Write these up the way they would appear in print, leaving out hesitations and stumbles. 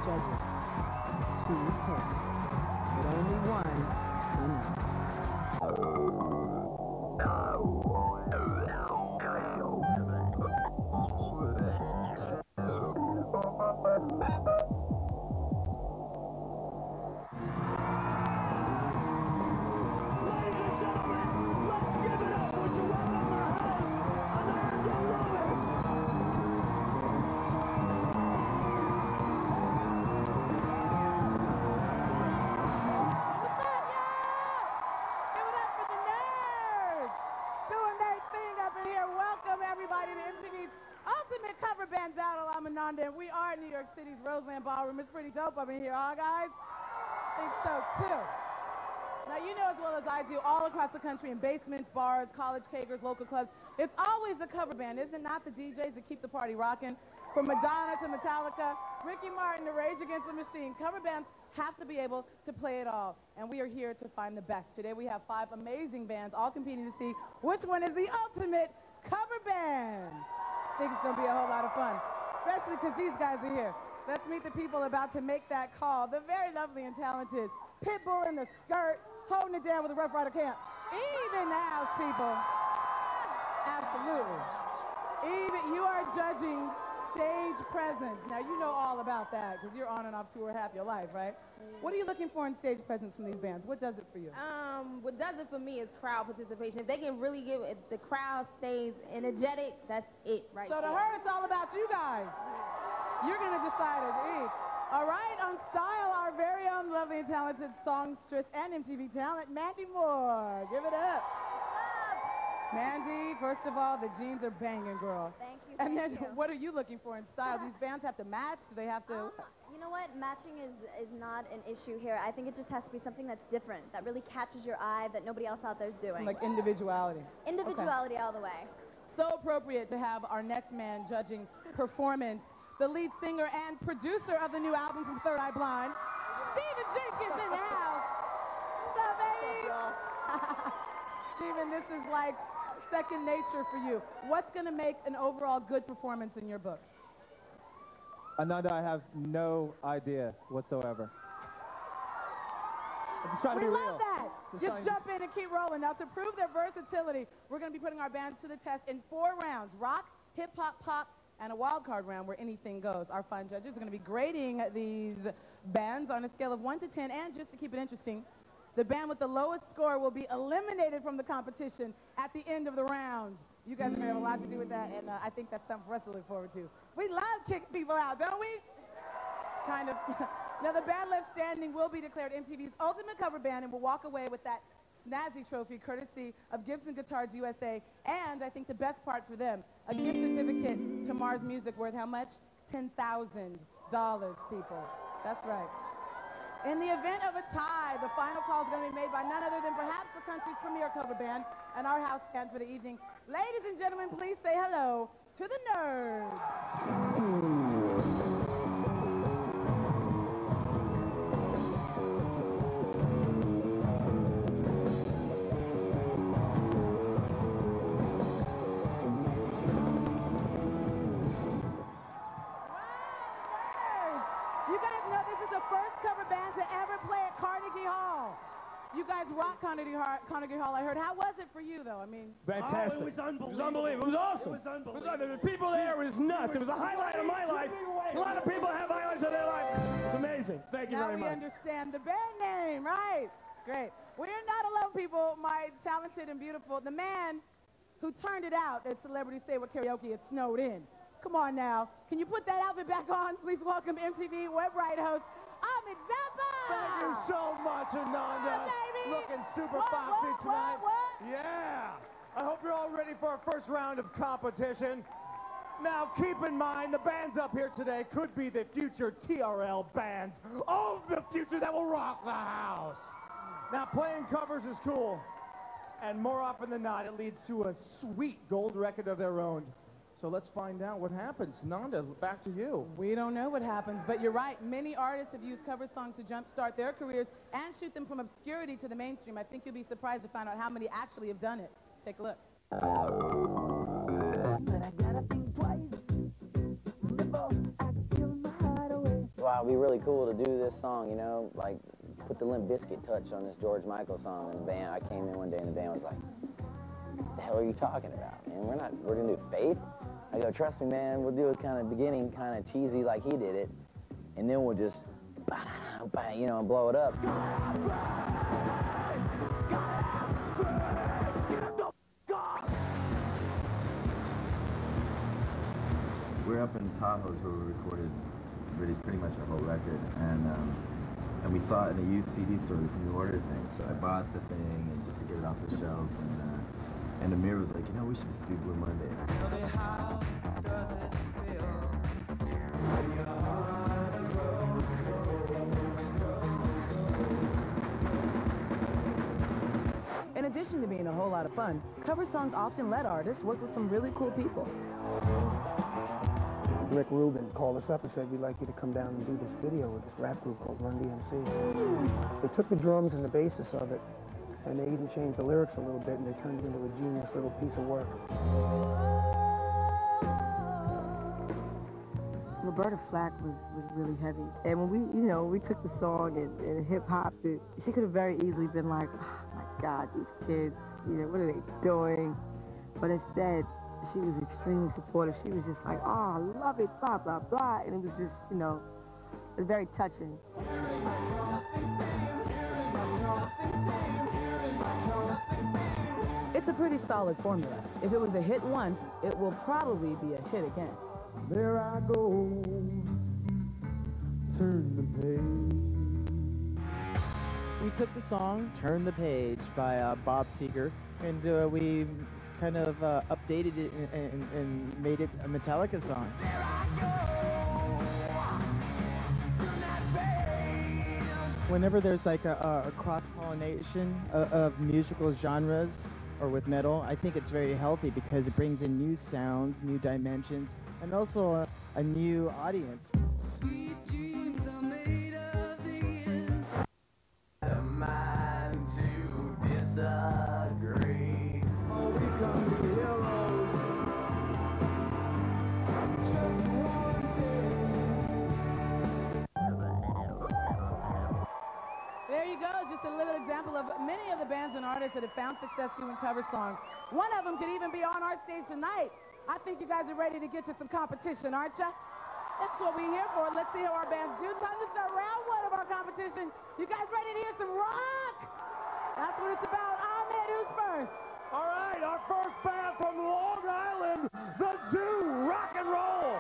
judges. Two picks, but only one winner. And we are in New York City's Roseland Ballroom. It's pretty dope up in here, huh, guys? I think so, too. Now, you know as well as I do, all across the country, in basements, bars, college kegers, local clubs, it's always the cover band, isn't it? Not the DJs that keep the party rocking. From Madonna to Metallica, Ricky Martin to Rage Against the Machine, cover bands have to be able to play it all. And we are here to find the best. Today we have 5 amazing bands all competing to see which one is the ultimate cover band. I think it's going to be a whole lot of fun, especially because these guys are here. Let's meet the people about to make that call. The very lovely and talented Pitbull in the skirt, holding it down with the Rough Rider camp. Even the house people. Absolutely. Even you are judging stage presence. Now, you know all about that because you're on and off tour half your life, right? What are you looking for in stage presence from these bands? What does it for you? What does it for me is crowd participation. If they can really give it, if the crowd stays energetic, that's it right there. So to her, it's all about you guys. You're going to decide as each. All right, on Style, our very own lovely and talented songstress and MTV talent, Mandy Moore. Give it up. Mandy, first of all, the jeans are banging, girl. Thank you. And then, what are you looking for in style? These bands have to match? Do they have to? You know what? Matching is not an issue here. I think it just has to be something that's different, that really catches your eye, that nobody else out there is doing. Like individuality. Individuality all the way. So appropriate to have our next man judging performance, the lead singer and producer of the new album from Third Eye Blind, Stephen Jenkins in the house. What's up, baby? Stephen, this is like second nature for you. What's going to make an overall good performance in your book? Ananda, I have no idea whatsoever. I'm just trying to be real. We love that. Just jump in and keep rolling. Now, to prove their versatility, we're going to be putting our bands to the test in 4 rounds: rock, hip-hop, pop, and a wild card round where anything goes. Our fine judges are going to be grading these bands on a scale of 1 to 10, and just to keep it interesting, the band with the lowest score will be eliminated from the competition at the end of the round. You guys are going to have a lot to do with that, and I think that's something for us to look forward to. We love kicking people out, don't we? Kind of. Now, the band left standing will be declared MTV's ultimate cover band and will walk away with that snazzy trophy courtesy of Gibson Guitars USA, and I think the best part for them, a gift certificate to Mars Music worth how much? $10,000, people. That's right. In the event of a tie, the final call is going to be made by none other than perhaps the country's premier cover band and our house band for the evening. Ladies and gentlemen, please say hello to the Nerds. You guys rock Carnegie Hall, I heard. How was it for you, though? I mean... Fantastic. Oh, it was unbelievable. It was unbelievable. It was awesome. It was unbelievable. The people there was nuts. It was a highlight of my life. A lot of people have highlights of their life. It's amazing. Thank you very much. Now we understand the band name, right? Great. We're not alone, people. My talented and beautiful... The man who turned it out at Celebrity Say What Karaoke, it snowed in. Come on now. Can you put that outfit back on? Please welcome MTV web right host, Ahmed Zappa! Thank you so much, Ananda. Yeah, looking super foxy tonight. Yeah. I hope you're all ready for our first round of competition. Now, keep in mind, the bands up here today could be the future TRL bands of the future that will rock the house. Now, playing covers is cool. And more often than not, it leads to a sweet gold record of their own. So let's find out what happens. Nanda, back to you. We don't know what happens, but you're right. Many artists have used cover songs to jumpstart their careers and shoot them from obscurity to the mainstream. I think you'll be surprised to find out how many actually have done it. Take a look. But I gotta think twice before I give my heart away. wow, it'd be really cool to do this song, you know, like put the Limp Bizkit touch on this George Michael song. And the band, I came in one day and the band was like, what the hell are you talking about, man? We're gonna do Faith? I go, trust me, man, we'll do it kind of beginning, kind of cheesy like he did it, and then we'll just, you know, blow it up. We're up in Tahoe where we recorded pretty much a whole record, and we saw it in a used CD store, this new order thing. So I bought the thing and just to get it off the shelves, and Amir was like, you know, we should just do Blue Monday. How does it feel? In addition to being a whole lot of fun, cover songs often let artists work with some really cool people. Rick Rubin called us up and said, we'd like you to come down and do this video with this rap group called Run DMC. They took the drums and the basis of it, and they even changed the lyrics a little bit, and they turned it into a genius little piece of work. Roberta Flack was really heavy. And when we took the song and hip-hopped it, she could have very easily been like, oh my God, these kids, what are they doing? But instead, she was extremely supportive. She was just like, oh, I love it, blah, blah, blah. And it was just, it was very touching. It's a pretty solid formula. If it was a hit once, it will probably be a hit again. There I go, turn the page. We took the song Turn the Page by Bob Seger, and we kind of updated it and made it a Metallica song. Whenever there's like a cross-pollination of musical genres or with metal, I think it's very healthy because it brings in new sounds, new dimensions, and also a new audience. Sweet dreams are made of the inside. The mind to disagree. Oh, we come to heroes. Just one day. There you go, just a little example of many of the bands and artists that have found success doing cover songs. One of them could even be on our stage tonight. I think you guys are ready to get to some competition, aren't you? That's what we're here for. Let's see how our bands do. Time to start round one of our competition. You guys ready to hear some rock? That's what it's about. Ahmed, who's first? All right, our first band from Long Island, the Zoo Rock and Roll.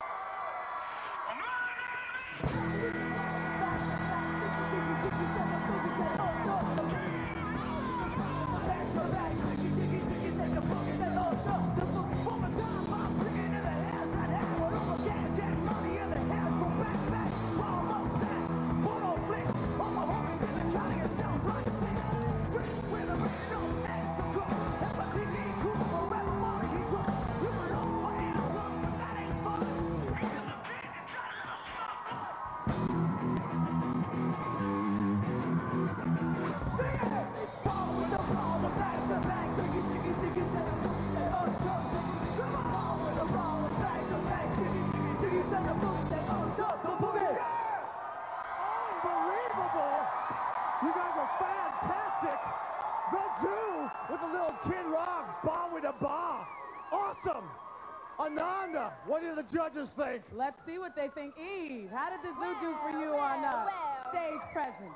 You guys are fantastic. The Zoo with a little Kid Rock, Ba with a Ba. Awesome. Ananda, what do the judges think? Let's see what they think. Eve, how did the Zoo do for you on stage presence?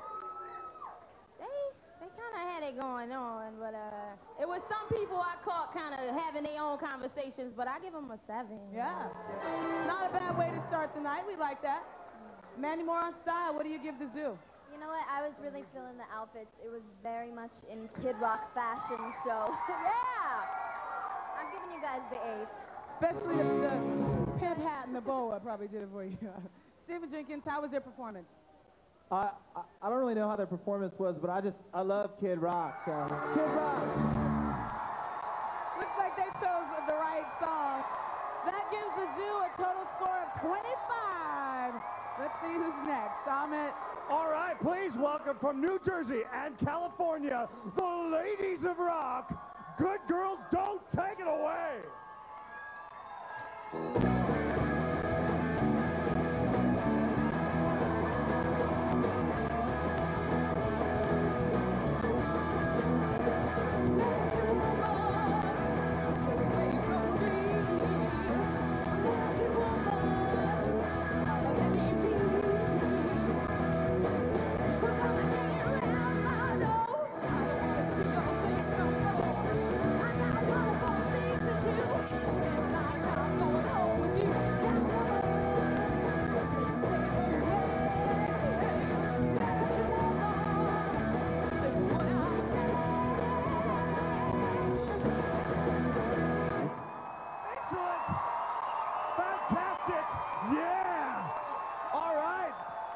They kind of had it going on, but it was some people I caught kind of having their own conversations, but I give them a 7. Yeah. Not a bad way to start the night. We like that. Mandy Moore on style, what do you give the Zoo? You know what? I was really feeling the outfits. It was very much in Kid Rock fashion, so yeah! I'm giving you guys the 8. Especially the pimp hat and the boa probably did it for you. Stephen Jenkins, how was their performance? I don't really know how their performance was, but I love Kid Rock, so. Kid Rock. Looks like they chose the right song. That gives the Zoo a total score of 25. Let's see who's next. Ahmed. All right, please welcome from New Jersey and California, the Ladies of Rock. Good girls, don't take it away.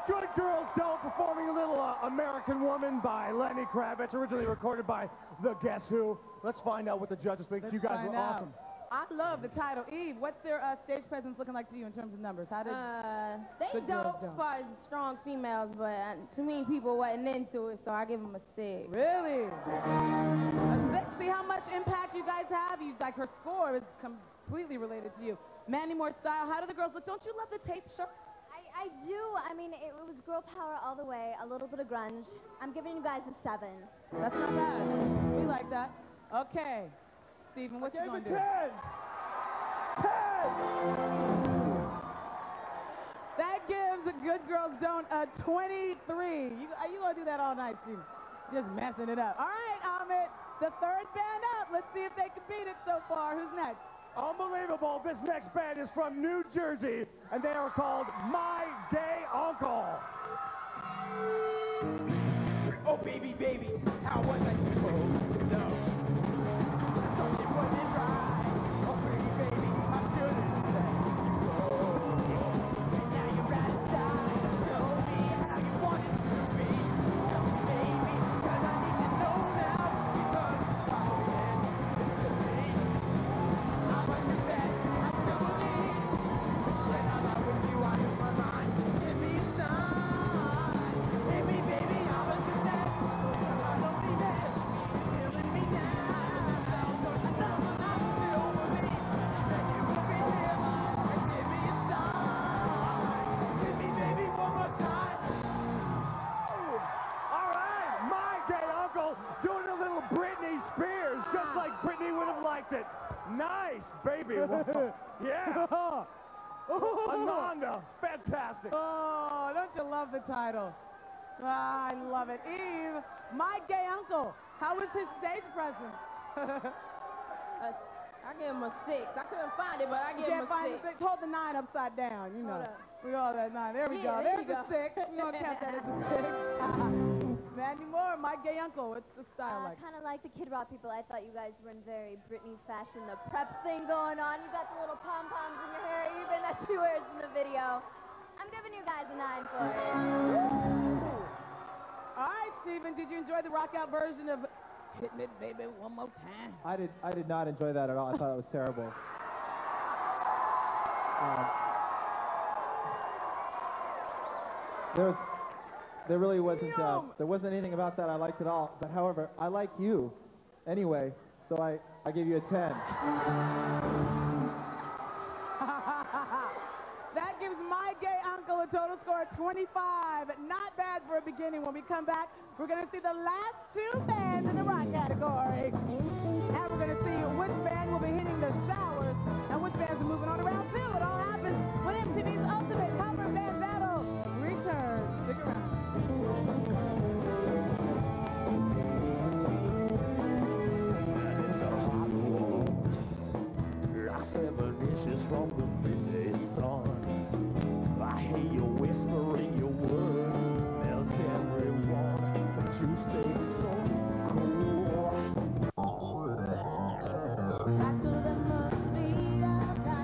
Good Girls Don't, performing a little American Woman by Lenny Kravitz, originally recorded by the Guess Who. Let's find out what the judges think. You guys were awesome. I love the title. Eve, what's their stage presence looking like to you in terms of numbers? How did they dope as far as strong females, but to me, people wasn't into it, so I give them a 6. Really? See how much impact you guys have? You, like, her score is completely related to you. Mandy Moore style, how do the girls look? Don't you love the tape shirt? I do. I mean, it was girl power all the way, a little bit of grunge. I'm giving you guys a 7. That's not bad. We like that. Okay. Stephen, what you gonna do? 10! 10! That gives Good Girls Don't a 23. You gonna do that all night, Stephen. Just messing it up. All right, Ahmed, the third band up. Let's see if they can beat it so far. Who's next? Unbelievable. This next band is from New Jersey, and they are called My Gay Uncle. Oh, baby, baby, how was I supposed to know? Thought it wasn't right. Oh, pretty baby, I should have let you go. And now you're out of sight. Show me how you want it to be. Tell me, baby, 'cause I need to know now. Because I'm on your bed, I still believe. When I'm out with you, I lose my mind. Give me a sign. Baby, baby, I'm on your bed. I don't need that. You're killing me now. I know I'm still with me. That you will be here. And give me a sign. Give me, baby, one more time. All right, My Gay Uncle doing a little Britney Spears, just like Britney would have liked it. Nice, baby. Yeah. Ananda, fantastic. Oh, don't you love the title? Ah, I love it. Eve, My Gay Uncle, how was his stage presence? I give him a 6. I couldn't find it, but I give him a 6. Hold the 9 upside down, you know. Hold up. We all that 9. There we go. Yeah, there There's you a go. 6. We're going to count that as a 6. Mandy Moore, My Gay Uncle, what's the style like? Kind of like the Kid Rock people. I thought you guys were in very Britney fashion. The prep thing going on. You got the little pom-poms in your hair, even that she wears in the video. I'm giving you guys a 9 for it. All right, Stephen, did you enjoy the rock out version of Hit Me Baby One More Time? I did not enjoy that at all. I thought it was terrible. There really wasn't, there wasn't anything about that I liked at all. But however, I like you anyway, so I give you a 10. That gives My Gay Uncle a total score of 25. Not bad for a beginning. When we come back, we're going to see the last 2 bands in the rock category. And we're going to see which band will be hitting the showers and which bands are moving on to round 2. It all happens when MTV's Ultimate Cover Band Battle returns. Stick around. From the midday sun, I hear you whispering your words, melt everyone, but you stay so cool. Back to the movie of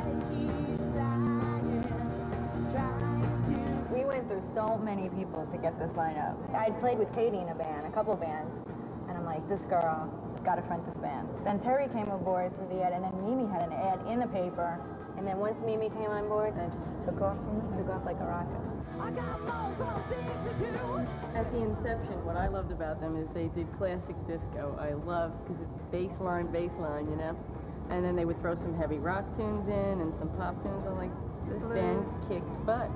We went through so many people to get this lineup. I'd played with Katie in a band, a couple bands, and I'm like, this girl has got to front this band. Then Terry came aboard for the ad, and then Mimi had an ad in the paper. And then once Mimi came on board, I just took off like a rocket. At the inception, what I loved about them is they did classic disco. I love, because it's bass line, you know? And then they would throw some heavy rock tunes in and some pop tunes. I'm like, this band kicks butt.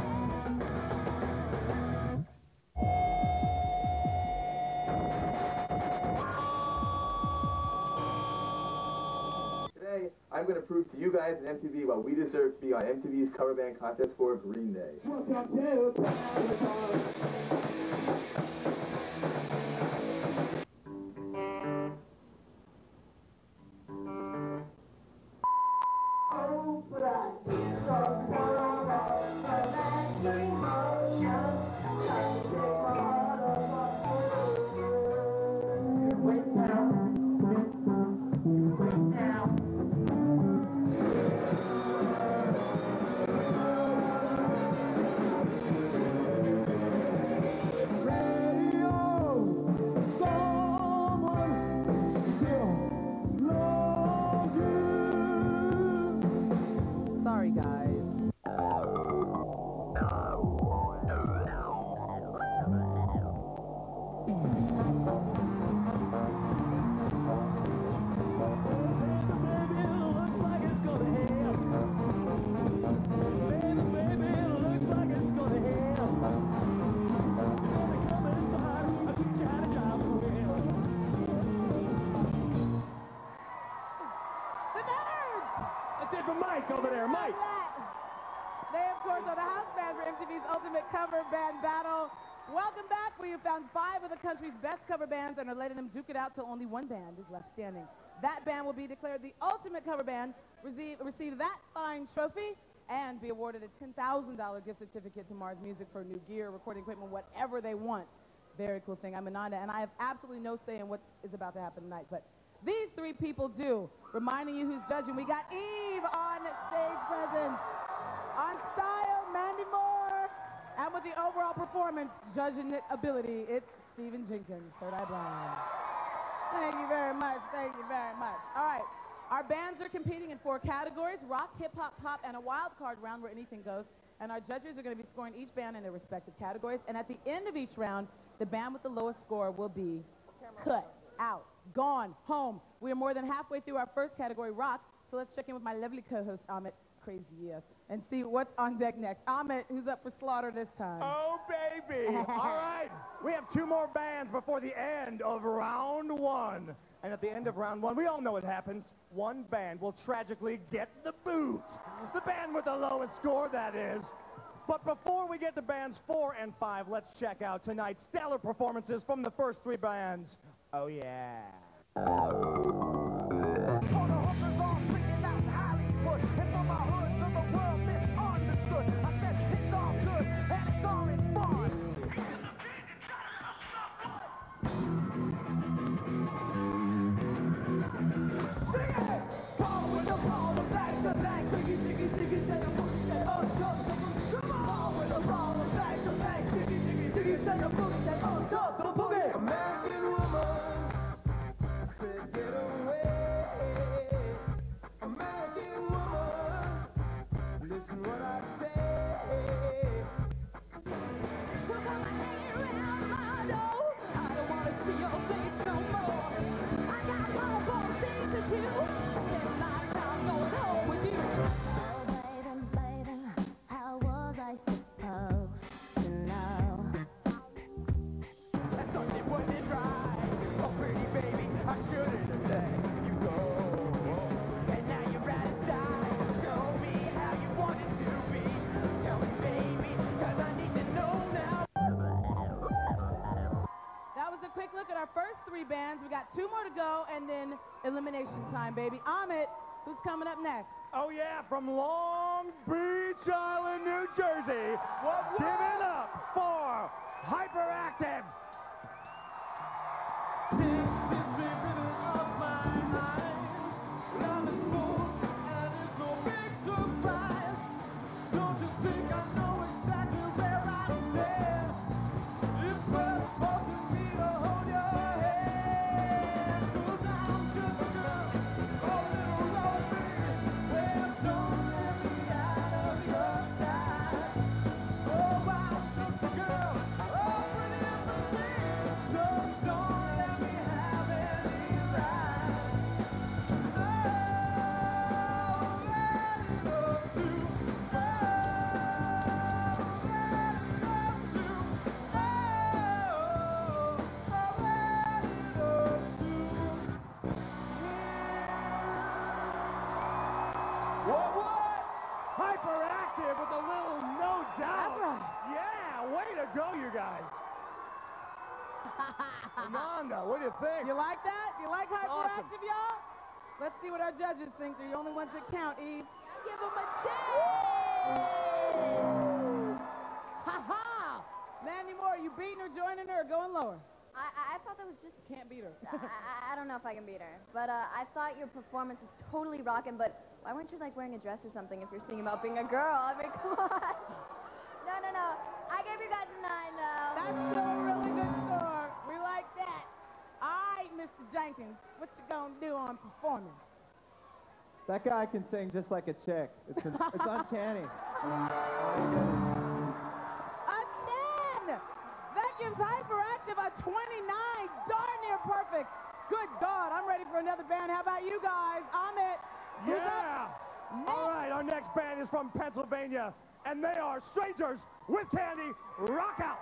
I'm going to prove to you guys and MTV why we deserve to be on MTV's cover band contest for Green Day. Mike. They, of course, are the house band for MTV's Ultimate Cover Band Battle. Welcome back. We have found 5 of the country's best cover bands and are letting them duke it out till only one band is left standing. That band will be declared the Ultimate Cover Band, receive that fine trophy, and be awarded a $10,000 gift certificate to Mars Music for new gear, recording equipment, whatever they want. Very cool thing. I'm Ananda, and I have absolutely no say in what is about to happen tonight, but these 3 people do. Reminding you who's judging. We got Eve on stage presence. On style, Mandy Moore. And with the overall performance, judging ability, it's Stephen Jenkins, Third Eye Blind. Thank you very much. Thank you very much. All right. Our bands are competing in 4 categories: rock, hip-hop, pop, and a wild card round where anything goes. And our judges are going to be scoring each band in their respective categories. And at the end of each round, the band with the lowest score will be cut out, gone, home. We are more than halfway through our first category, rock. So let's check in with my lovely co-host, Amit, crazy, yes, and see what's on deck next. Amit, who's up for slaughter this time? Oh, baby. All right. We have 2 more bands before the end of round 1. And at the end of round 1, we all know what happens. One band will tragically get the boot. The band with the lowest score, that is. But before we get to bands 4 and 5, let's check out tonight's stellar performances from the first 3 bands. Oh, yeah. Bands. We got 2 more to go, and then elimination time, baby. Amit, who's coming up next? Oh, yeah, from Long Beach Island, New Jersey. Give it up for Hyperactive. Hyperactive with a little no doubt. That's right. Yeah, way to go, you guys. Ananda, what do you think? You like that? You like Hyperactive, Awesome. y'all? Let's see what our judges think. They're the only ones that count, Eve. Give them a 10! Ha-ha! Mandy Moore, you beating her, joining her, or going lower? I thought that was just... Can't beat her. I don't know if I can beat her. But I thought your performance was totally rocking, but why weren't you, like, wearing a dress or something if you're singing about being a girl? I mean, come on. No. I gave you guys a 9, though. That's still a really good score. We like that. All right, Mr. Jenkins, what you gonna do on performance? That guy can sing just like a chick. It's uncanny. A 10! That gives Hyperactive a 29. Darn near perfect. Good God, I'm ready for another band. How about you guys? Amit. Yeah! All right, our next band is from Pennsylvania, and they are Strangers with Candy. Rock out!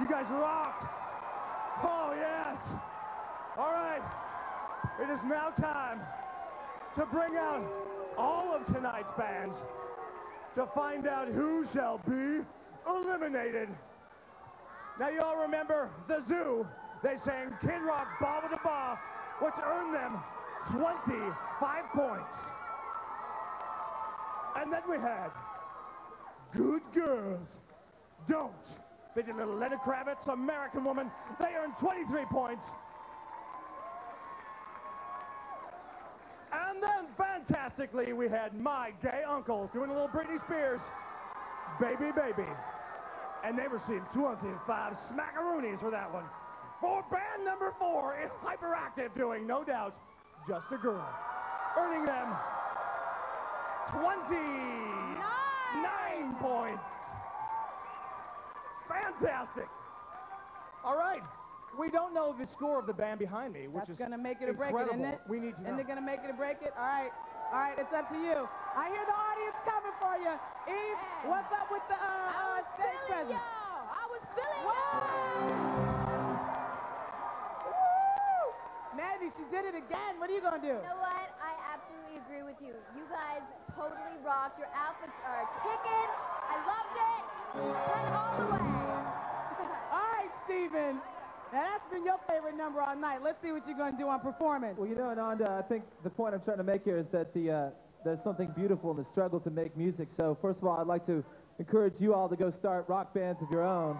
You guys rocked. Oh, yes. All right. It is now time to bring out all of tonight's bands to find out who shall be eliminated. Now, you all remember the Zoo. They sang Kid Rock Ba Ba Da Ba, which earned them 25 points. And then we had Good Girls Don't. They did little Lenny Kravitz, American Woman. They earned 23 points. And then, fantastically, we had My Gay Uncle doing a little Britney Spears, Baby Baby. And they received 25 smackaroonies for that one. For band number 4 is Hyperactive doing, no doubt, Just a Girl, earning them 29 points. Fantastic. All right. We don't know the score of the band behind me, which is going to make it or break it, isn't it? We need to know. Isn't it going to make it or break it? All right. All right, it's up to you. I hear the audience coming for you. Eve, what's up with the stage presence? I was feeling Maddie, she did it again. What are you going to do? You know what? I absolutely agree with you. You guys totally rocked. Your outfits are kicking. I loved it. Went all the way. All right, Steven. Now, that's been your favorite number all night. Let's see what you're going to do on performance. Well, you know, Ananda, I think the point I'm trying to make here is that there's something beautiful in the struggle to make music. So, first of all, I'd like to encourage you all to go start rock bands of your own.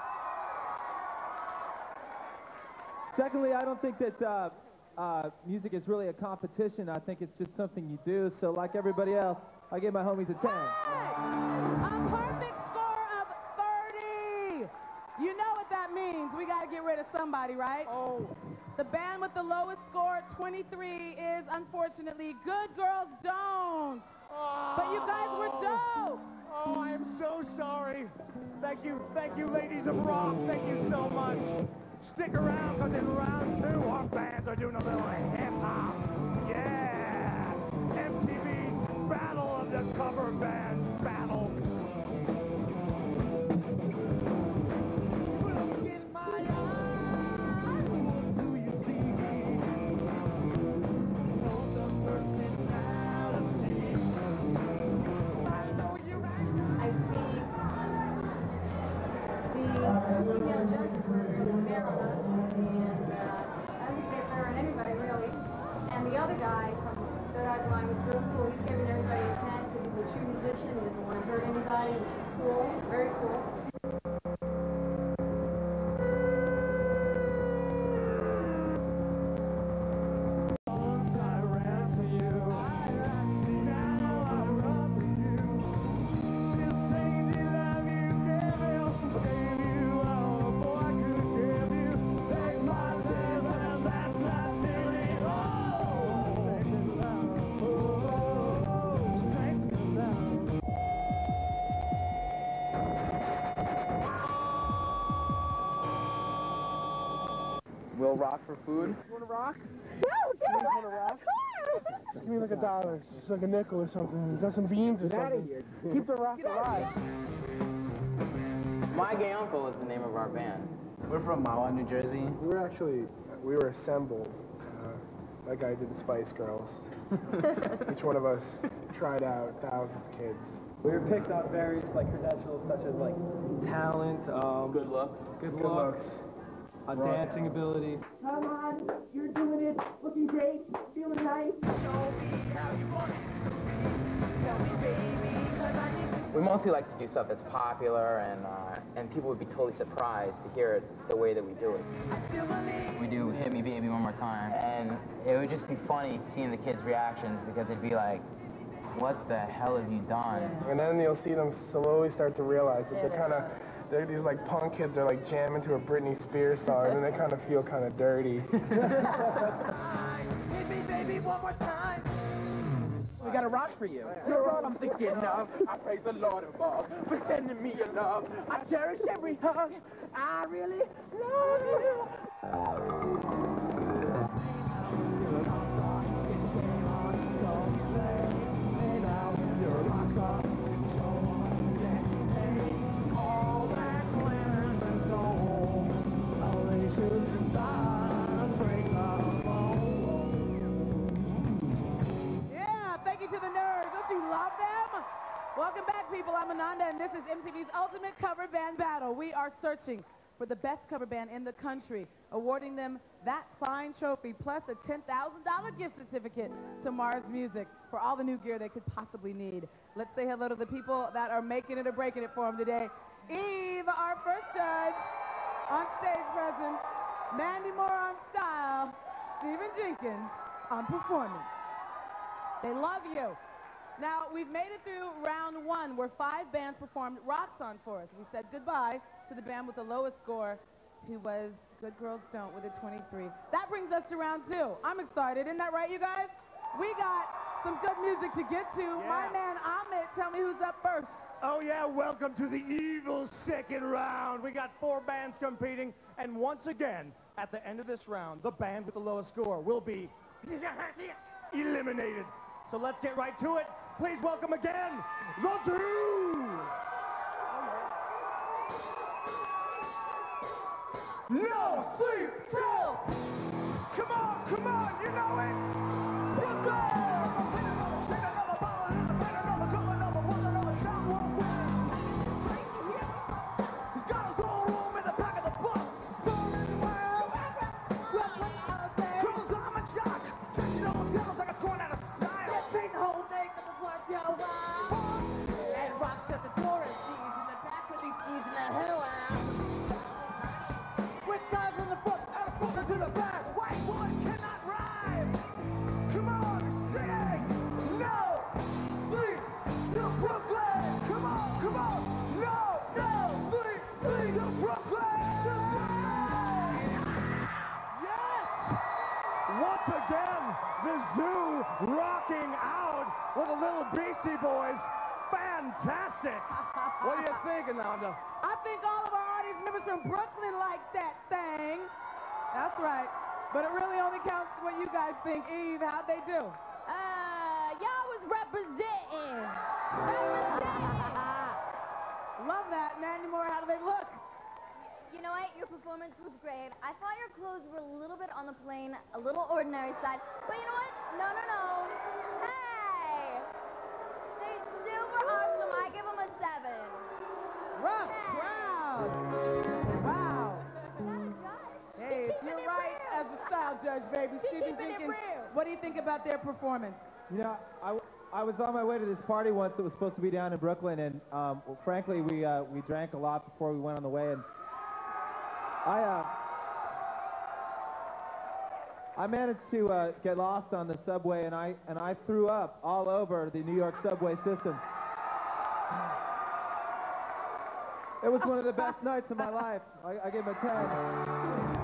Secondly, I don't think that music is really a competition. I think it's just something you do. So, like everybody else, I give my homies a 10. A perfect score of 30. You know what that means. We got to get rid of somebody, right? Oh. The band with the lowest score, 23, is unfortunately Good Girls Don't. Oh. But you guys were dope. Oh, I am so sorry. Thank you, ladies of rock. Thank you so much. Stick around, because in round 2, our bands are doing a little hip-hop. Yeah! MTV's Battle of the Cover Band Battle. Look in my eyes, what do you see? Know the personality. I know you're right. I see the female judges were fair on us, and I would say fair on anybody, really. And the other guy from Third Eye Blind was real cool. He's giving everybody a 10 because he's a true magician. He doesn't want to hurt anybody, which is cool, very cool. We'll rock for food. You want to rock? No, You want to rock? Give me like $1, just like a nickel or something. Got some beans or something. Keep the rock alive. My Gay Uncle is the name of our band. We're from Mahwah, New Jersey. We were assembled. That guy did the Spice Girls. Each one of us tried out thousands of kids. We were picked on various credentials such as talent, Good looks. good looks, dancing ability. Come on, you're doing it, looking great, feeling nice. Show me how you want it to be. Tell me, baby, 'cause I need to. We mostly like to do stuff that's popular, and people would be totally surprised to hear it the way that we do it. We do Hit Me Baby One More Time, and it would just be funny seeing the kids' reactions because it'd be like, what the hell have you done? And then you'll see them slowly start to realize that they're these punk kids are jamming to a Britney Spears song, and they kind of feel kind of dirty. Hit me, baby, one more time. We got a rock for you. You're all I'm thinking of. I praise the Lord above for sending me your love. I cherish every hug. I really love you. All that glitters and gold. This is MTV's Ultimate Cover Band Battle. We are searching for the best cover band in the country, awarding them that fine trophy plus a $10,000 gift certificate to Mars Music for all the new gear they could possibly need. Let's say hello to the people that are making it or breaking it for them today. Eve, our first judge, on stage presence. Mandy Moore on style. Stephen Jenkins on performance. They love you. Now, we've made it through round one where 5 bands performed rock songs for us. We said goodbye to the band with the lowest score, who was Good Girls Don't with a 23. That brings us to round 2. I'm excited. Isn't that right, you guys? We got some good music to get to. Yeah. My man Ahmed, tell me who's up first. Oh yeah, welcome to the evil second round. We got 4 bands competing, and once again, at the end of this round, the band with the lowest score will be eliminated. So let's get right to it. Please welcome again, the Zoo! No sleep till! Come on, you know it! Brooklyn! Take another bottle, take another cup, another one, another shot, won't win. He's got his own room in the back of the bus. Born in the world, Brooklyn out there. Girls, I'm a jock. Changing those girls like I'm going out of style. Can't take the whole thing, cause it's worth your while. And rock to the tourist skis in the back of these skis in the hell out. With time from the front and a footer to the back. White woman cannot rhyme. Come on, sing. No sleep till Brooklyn. Come on. No sleep till Brooklyn. Yes. Once again, the Zoo rocking out with the little Beastie Boys. Fantastic. What do you think, Ananda? I think all of our audience members from Brooklyn like that thing. That's right. But it really only counts what you guys think. Eve, how'd they do? Y'all was representing. Love that. Mandy Moore, how do they look? You know what? Your performance was great. I thought your clothes were a little bit on the plain, a little ordinary side. But you know what? No. Hey! They're super awesome. I give them a 7. Rough crowd. Wow. Hey, you're right as a style judge, baby. Stephen Jenkins, what do you think about their performance? You know, I was on my way to this party once that was supposed to be down in Brooklyn, and well, frankly, we drank a lot before we went on the way, and I managed to get lost on the subway, and I threw up all over the New York subway system. It was one of the best nights of my life. I gave him a 10.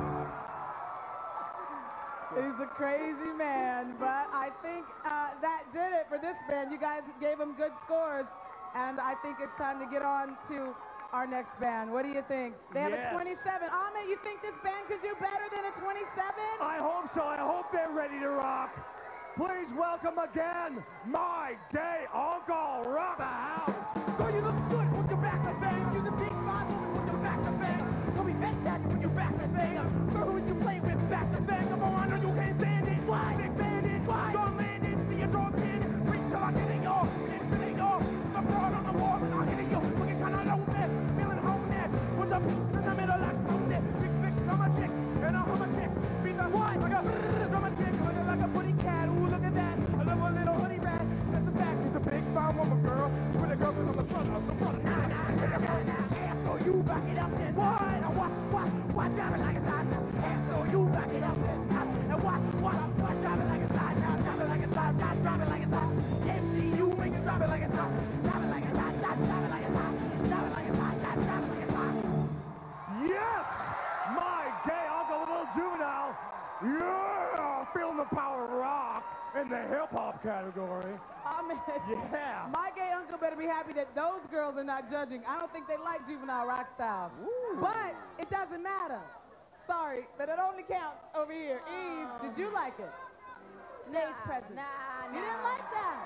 He's a crazy man, but I think that did it for this band. You guys gave them good scores, and I think it's time to get on to our next band. What do you think? They have a 27. Ahmed, you think this band could do better than a 27? I hope so. I hope they're ready to rock. Please welcome again, my gay uncle, rock the house. Girl, you look good with your back to bang. You the big five woman with your back to bang. Don't be fantastic with your back to bang. Girl, who you play with back to bang? Come on, I know you can't stand it. Why? Big bandit. Why? Don't land it. See your dog in it. Reach till I get in your. The broad on the wall and I'll get in your. Looking kinda lonely. Feeling homeless. With the beats in the middle like Tony. Big fix from a chick. And I'm a chick. Beat the what? Like a from a chick. Looking like a pretty cat. Ooh, look at that. I love a little honey rat. That's the fact. She's a big fine woman, girl. With a girl on the front of the front. So you back it up then. What? Drive it like a side now. So you back it up then. And what? Drive it like a side now. Drive it like a side. Drive it like a side. MCU make it drive it like a side. Drive it like a side. Drive it like a side. Drive it like a side. Drive it like a side. Yes! My gay uncle, a little juvenile. Yeah! Feeling the power of rock in the hip-hop category. Ahmed, Yeah. my gay uncle better be happy that those girls are not judging. I don't think they like juvenile rock style. But it doesn't matter. Sorry, but it only counts over here. Eve, did you like it? Stage presence. You didn't like that?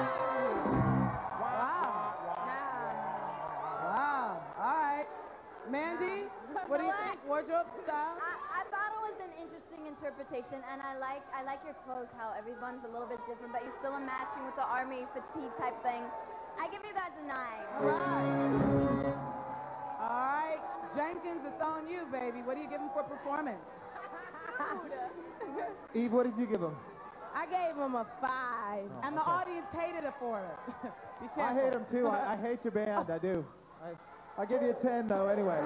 Wow. Wow. All right. Mandy, what do you think? Wardrobe style? I thought it was an interesting interpretation, and I like your clothes, how everyone's a little bit different, but you still are matching with the army fatigue type thing. I give you guys a 9. All right, Jenkins, it's on you, baby. What do you give him for performance? Eve, what did you give him? I gave him a 5, and the audience hated it for it. Be I careful. hate him too. I hate your band. I do. I'll give you a 10 though. Anyway.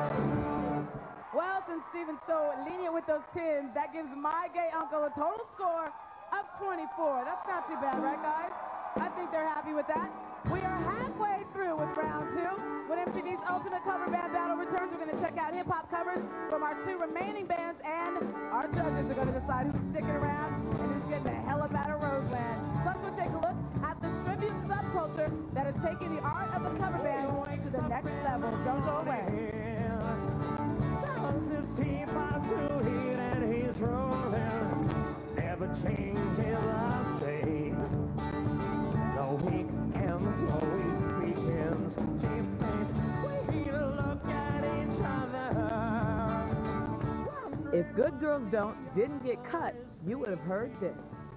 Well, since Steven's so lenient with those 10s, that gives my gay uncle a total score of 24. That's not too bad, right, guys? I think they're happy with that. We are halfway through with round 2. When MTV's Ultimate Cover Band Battle returns, we're going to check out hip-hop covers from our 2 remaining bands, and our judges are going to decide who's sticking around and who's getting the hell up out of Roseland. Plus, we'll take a look at the tribute subculture that is taking the art of the cover band to the next level. Don't go away. And he's rolling, never changes a day. The weekends, the weekends, change things. We look at each other. If Good Girls didn't get cut, you would have heard this.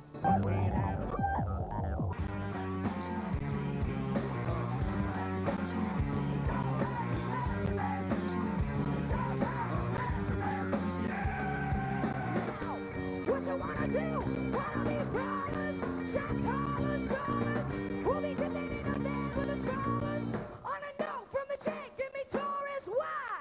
What you wanna do? Wanna be brothers? Shot callers, brothers. We'll be committing a band with the brothers. On a note from the check, give me Taurus. Why?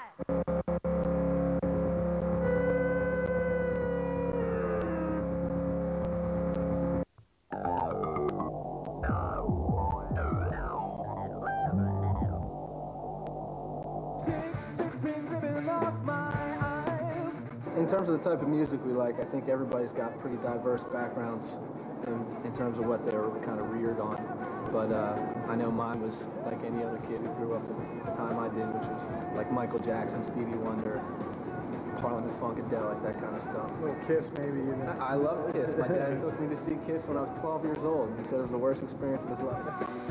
In terms of the type of music we like, I think everybody's got pretty diverse backgrounds in terms of what they were kind of reared on. But I know mine was like any other kid who grew up at the time I did, which was like Michael Jackson, Stevie Wonder, Parliament Funkadelic, that kind of stuff. A little Kiss, maybe. You know. I love Kiss. My dad took me to see Kiss when I was 12 years old. He said it was the worst experience of his life.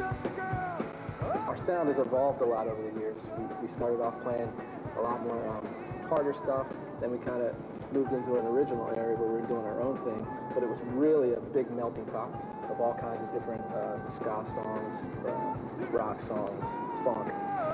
Our sound has evolved a lot over the years. We started off playing a lot more harder stuff. Then we kind of moved into an original area where we were doing our own thing. But it was really a big melting pot of all kinds of different ska songs, rock songs, funk.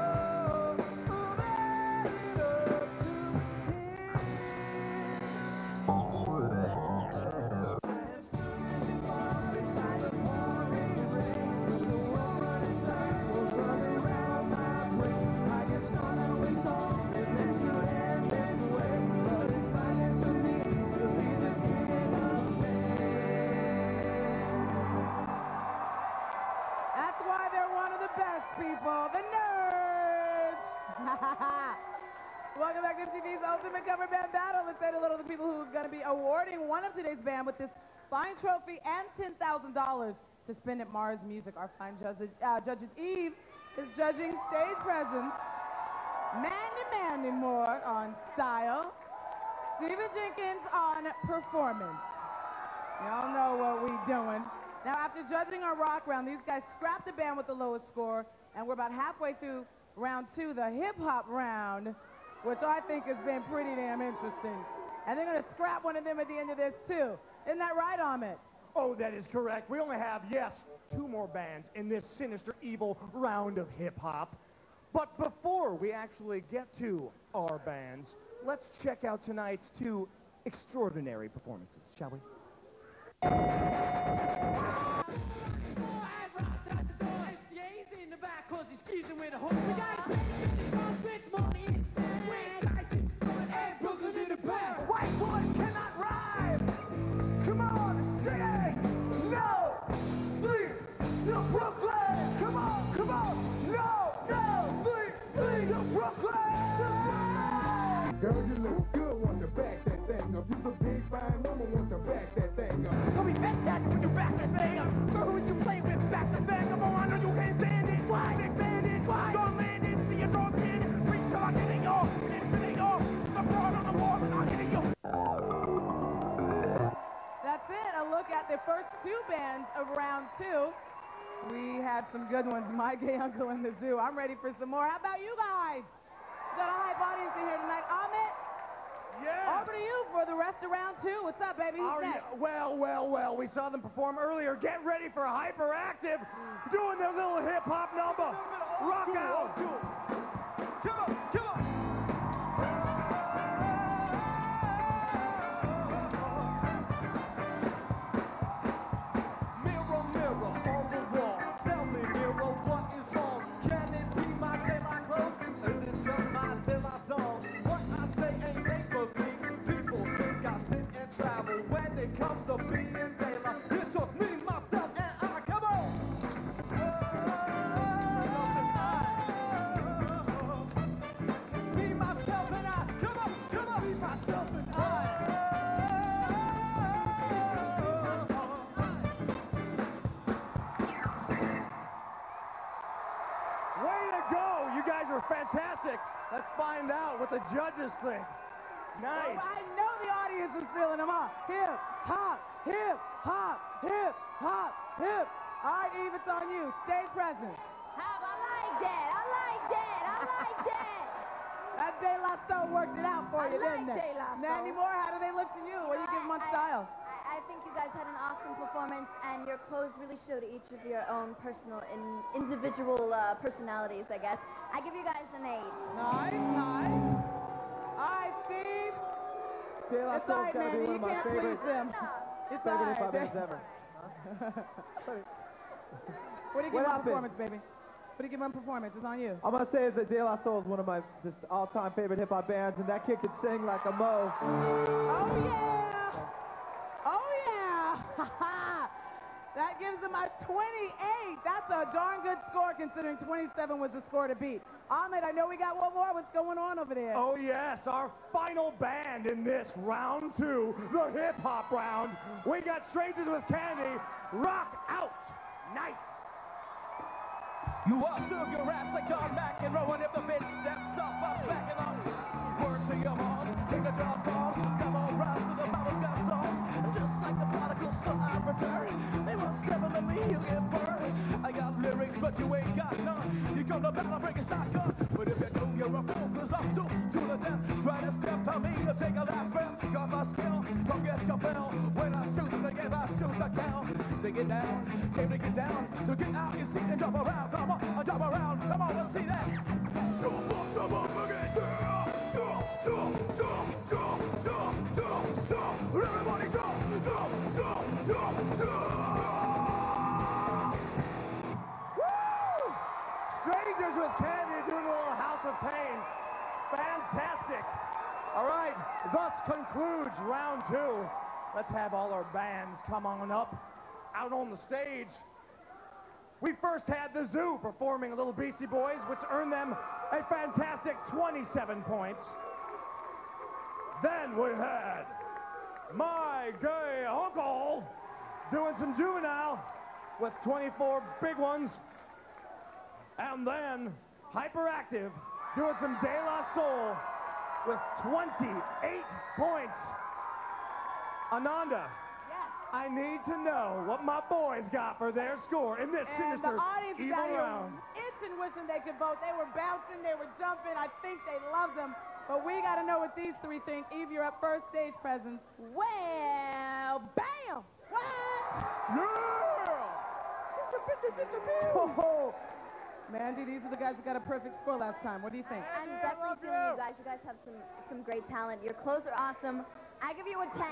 People, the nerds! Welcome back to MTV's Ultimate Cover Band Battle. Let's say hello to the people who are going to be awarding one of today's band with this fine trophy and $10,000 to spend at Mars Music. Our fine judges, Eve is judging stage presence, Mandy Moore on style, Stephen Jenkins on performance. Y'all know what we doing. Now, after judging our rock round, these guys scrapped the band with the lowest score, and we're about halfway through round 2, the hip-hop round, which I think has been pretty damn interesting. And they're going to scrap one of them at the end of this, too. Isn't that right, Ahmed? Oh, that is correct. We only have, yes, 2 more bands in this sinister, evil round of hip-hop. But before we actually get to our bands, let's check out tonight's 2 extraordinary performances, shall we? White boys cannot ride. Come on, sing it. No, sleep, to Brooklyn. Come on. No, sleep, to Brooklyn. Girl, you look good. Want to back that thing up? You're a big fine woman. Want to back that thing up? Don't be fantastic when you back that thing up. Girl, who you play with? Back the thing up. Oh, I know you can't stand it. Why? Big bandit. Why? Don't land it. See your dog in it. Reach till I get in your. The broad on the wall and I'll get in your. That's it. A look at the first 2 bands of round 2. We had some good ones. My Gay Uncle in the Zoo. I'm ready for some more. How about you guys? Got a hype audience in here tonight. Ahmed? Yeah. Over to you for the rest of round 2. What's up, baby? baby. Who's next? Well, we saw them perform earlier. Get ready for Hyperactive doing their little hip-hop number. Rock out. Come on, come on. Mirror, mirror on the wall. Tell me, mirror, what is wrong? Can it be my daylight clothes? Is it just my daylight song? What I say ain't made for me. People think I sit and travel. When it comes to being daylight, it's just me, myself, and I. Come on. Me, myself, and I. Come on, come on. Me, myself, and I. Way to go. You guys are fantastic. Let's find out what the judges think. Nice. Well, I know the audience is feeling them all. Hip, hop, hip, hop, hip, hop, hip. All right, Eve, it's on you. Stage presence. Hop, I like that. I like that. I like that. That De La Soul worked it out for you, didn't it? De La Soul. Mandy Moore, how do they look to you? What do you give them on style? I think you guys had an awesome performance, and your clothes really showed each of your own personal and individual personalities, I guess. I give you guys an 8. Nice, nice. All right, Steve. De La It's all Soul's right, gotta be Mandy. one You of my can't favorite, please them. It's all favorite hip-hop right. bands ever. What do you give What them on happened? performance, baby? What do you give them on performance? It's on you. I'm gonna say is that De La Soul is one of my just all-time favorite hip-hop bands, and that kid could sing like a mo. Oh, yeah. Oh, yeah. That gives them a 28. That's a darn good score considering 27 was the score to beat. Ahmed, I know we got one more. What's going on over there? Oh yes, our final band in this round 2, the hip-hop round. We got Strangers with Candy, Rock Out. Nice. You are sugar raps like John McEnroe, and if the bitch steps up, I'm smacking on. Word to your mom, take the job on. Come on, round to the mama's got songs. Just like the prodigal son I return. They want 7 of me, you get burned. I got lyrics, but you ain't got none. You come to battle, break a shotgun. But if you do, you're a fool, cause I'm doomed to the death. Try to step to me to take a last breath. Got my skill, come get your fill. When I shoot the game, I shoot the count. Dig it down, came to get down. So get out your seat and jump around. Come on, jump around. Come on, let's see that. Jump up again. Everybody jump. Woo! Strangers with Candy doing a little House of Pain. Fantastic. All right, thus concludes round 2. Let's have all our bands come on up, out on the stage. We first had the Zoo performing a little Beastie Boys, which earned them a fantastic 27 points. Then we had My Gay Uncle doing some Juvenile with 24 big ones. And then Hyperactive doing some De La Soul with 28 points. Ananda, I need to know what my boys got for their score in this And sinister the audience is evil out here round. itching, wishing they could vote. They were bouncing, they were jumping. I think they loved them. But we got to know what these 3 think. Eve, you're up first, stage presence. Well, bam! What? Oh, Mandy, these are the guys who got a perfect score last time. What do you think? I'm definitely feeling you guys. You guys have some great talent. Your clothes are awesome. I give you a 10.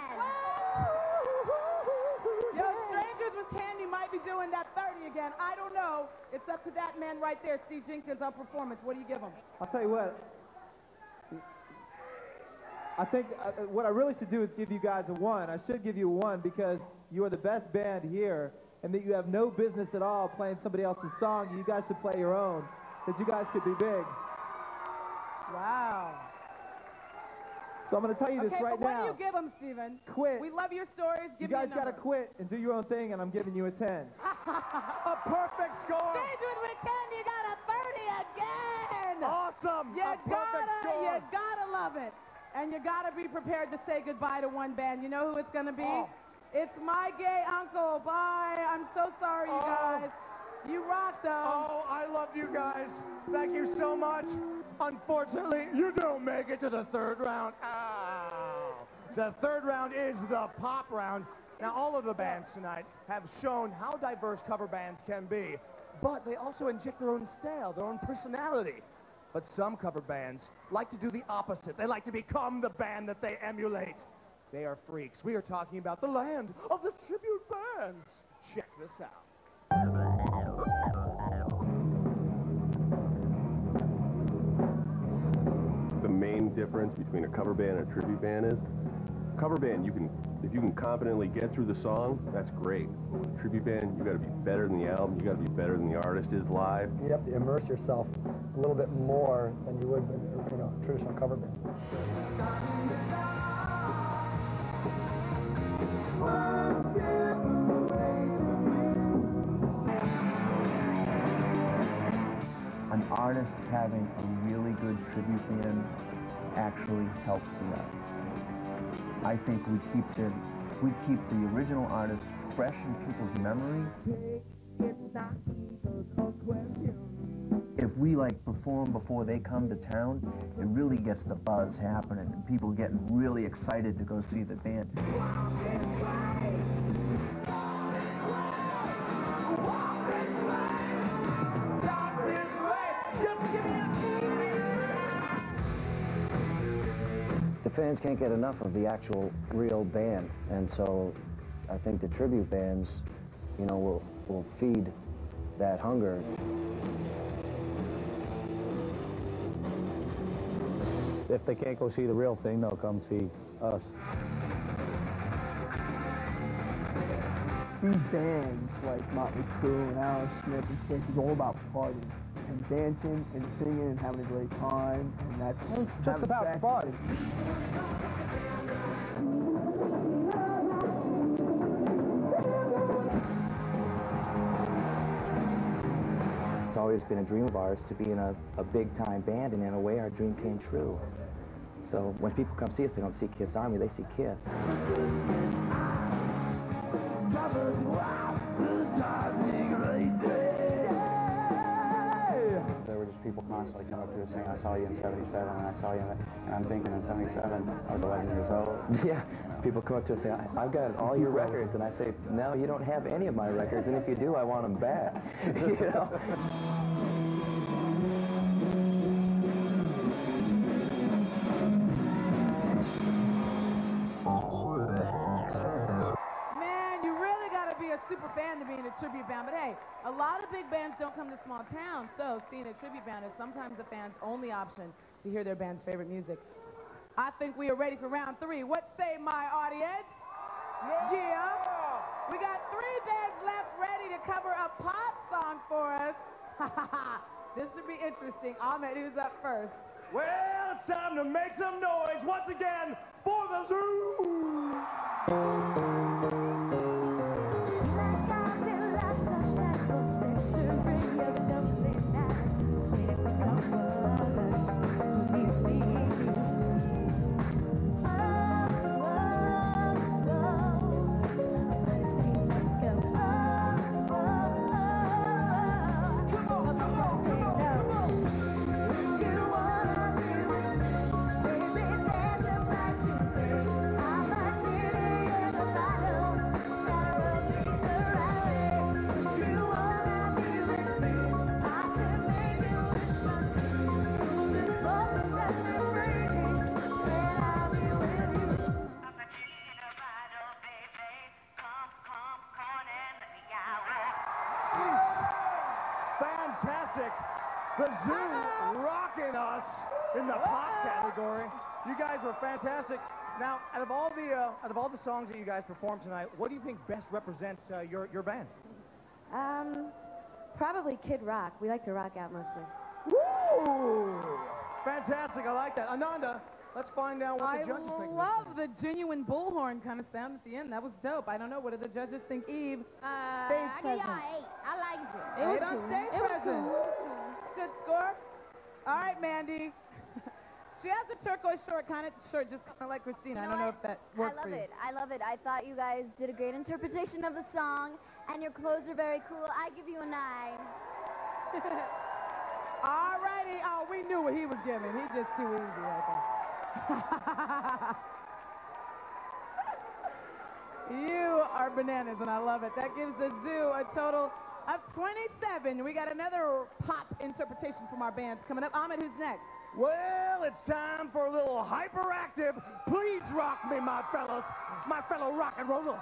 Yo, Strangers with Candy might be doing that 30 again. I don't know. It's up to that man right there, Steve Jenkins, on performance. What do you give him? I'll tell you what. I think what I really should do is give you guys a 1. I should give you a 1 because you are the best band here and that you have no business at all playing somebody else's song. You guys should play your own, that you guys could be big. Wow. So I'm going to tell you this right what now. do you give them, Steven? Quit. We love your stories. Give You guys me a got to number. quit and do your own thing, and I'm giving you a 10. A perfect score. Strangers with Candy, you got a 30 again. Awesome. You A perfect score. You gotta love it. And you gotta be prepared to say goodbye to one band. You know who it's gonna be? Oh. It's My Gay Uncle. Bye. I'm so sorry, you guys. You rock, though. Oh, I love you guys. Thank you so much. Unfortunately, you don't make it to the 3rd round. Ow. The third round is the pop round. Now, all of the bands tonight have shown how diverse cover bands can be, but they also inject their own style, their own personality. But some cover bands like to do the opposite. They like to become the band that they emulate. They are freaks. We are talking about the land of the tribute bands. Check this out. The main difference between a cover band and a tribute band is, cover band, if you can confidently get through the song, that's great. But with a tribute band, you got to be better than the album, you got to be better than the artist is live. You have to immerse yourself a little bit more than you would with a traditional cover band. An artist having a really good tribute band actually helps the artist. I think we keep the original artist fresh in people's memory. If we perform before they come to town, it really gets the buzz happening and people getting really excited to go see the band. The fans can't get enough of the actual real band, and so I think the tribute bands, will feed that hunger. If they can't go see the real thing, they'll come see us. These bands like Motley Crue and Aerosmith and Kiss is all about partying and dancing and singing and having a great time, and that's just about fun. It's always been a dream of ours to be in a big-time band, and in a way our dream came true. So when people come see us, they don't see Kiss Army, they see Kiss. There were just people constantly coming up to us saying, I saw you in 77, and I saw you in, and I'm thinking in 77, I was 11 years old. Yeah, people come up to us and say, I've got all your records, and I say, no, you don't have any of my records, and if you do, I want them back, super fan to be in a tribute band, but hey, a lot of big bands don't come to small towns, so seeing a tribute band is sometimes the fans' only option to hear their band's favorite music. I think we are ready for round 3. What say my audience? Yeah. We got 3 bands left ready to cover a pop song for us. This should be interesting. Ahmed, who's up first? Well, it's time to make some noise once again for the Zoo! Fantastic. The Zoo rocking us in the pop category. You guys were fantastic. Now, out of all the songs that you guys performed tonight, what do you think best represents your band? Probably Kid Rock. We like to rock out mostly. Woo! Fantastic. I like that. Ananda, let's find out what the judges think. I love the genuine bullhorn kind of sound at the end. That was dope. I don't know. What do the judges think, Eve? I give y'all 8. I liked it. It was on stage presence. Good score. All right, Mandy. She has a turquoise shirt, just kind of like Christina. I don't know if that works for you. I love it. I thought you guys did a great interpretation of the song, and your clothes are very cool. I give you a 9. All righty. Oh, we knew what he was giving. He's just too easy right there. You are bananas, and I love it. That gives the zoo a total of 27. We got another pop interpretation from our bands coming up. Ahmed, who's next? Well, it's time for a little hyperactive. Please rock me, my fellows, my fellow rock and rollers.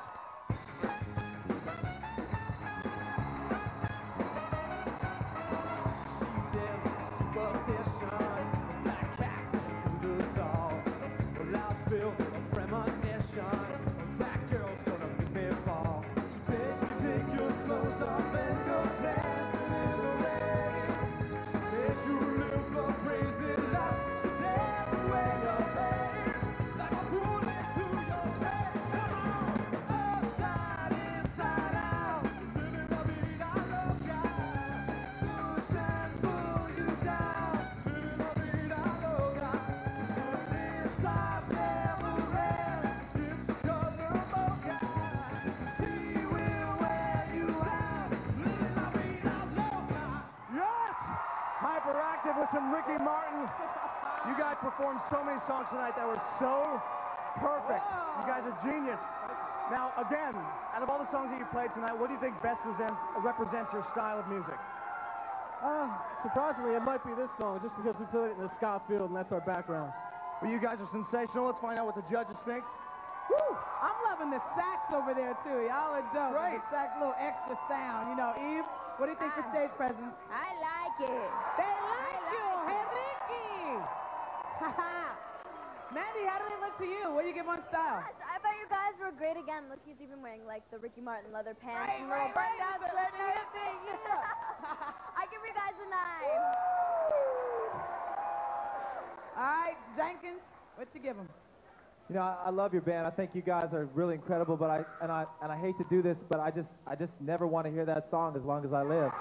Hyperactive with some Ricky Martin. You guys performed so many songs tonight that were so perfect. You guys are genius. Now, again, out of all the songs that you played tonight, what do you think best represents your style of music? Surprisingly, it might be this song, just because we played it in the Scott Field, and that's our background. Well, you guys are sensational. Let's find out what the judges think. Woo! I'm loving the sax over there, too. Y'all are dope. Right. The sax, little extra sound. You know, Eve, what do you think for stage presence? I like it. They like you. Hey, Ricky. Mandy, how do they look to you? What do you give on style? Gosh, I thought you guys were great again. Look, he's even wearing like the Ricky Martin leather pants Right, and little right, button-down right. sweater. I give you guys a 9. All right, Jenkins, what you give them? You know, I love your band. I think you guys are really incredible, but I hate to do this, but I just never want to hear that song as long as I live.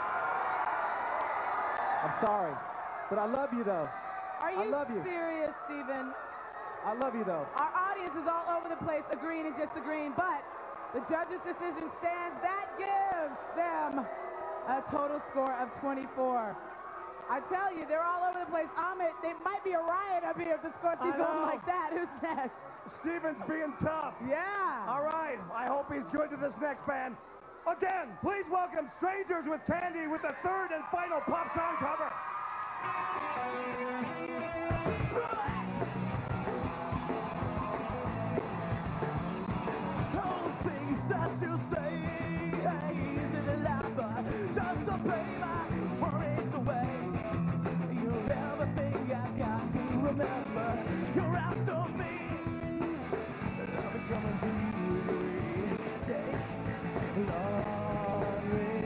I'm sorry, but I love you though. Are you I love you. serious, Steven? I love you though. Our audience is all over the place agreeing and disagreeing, but the judges' decision stands. That gives them a total score of 24. I tell you, they're all over the place. Ahmed, they might be a riot up here if the score keeps going like that. Who's next? Steven's being tough. Yeah. All right. I hope he's good to this next band. Again, please welcome Strangers with Candy with the third and final pop song cover. All things that you say, easy to laugh, but just to pay my worries away. You're everything I've got to remember. You're after me. I'll be coming to you. Take Lord,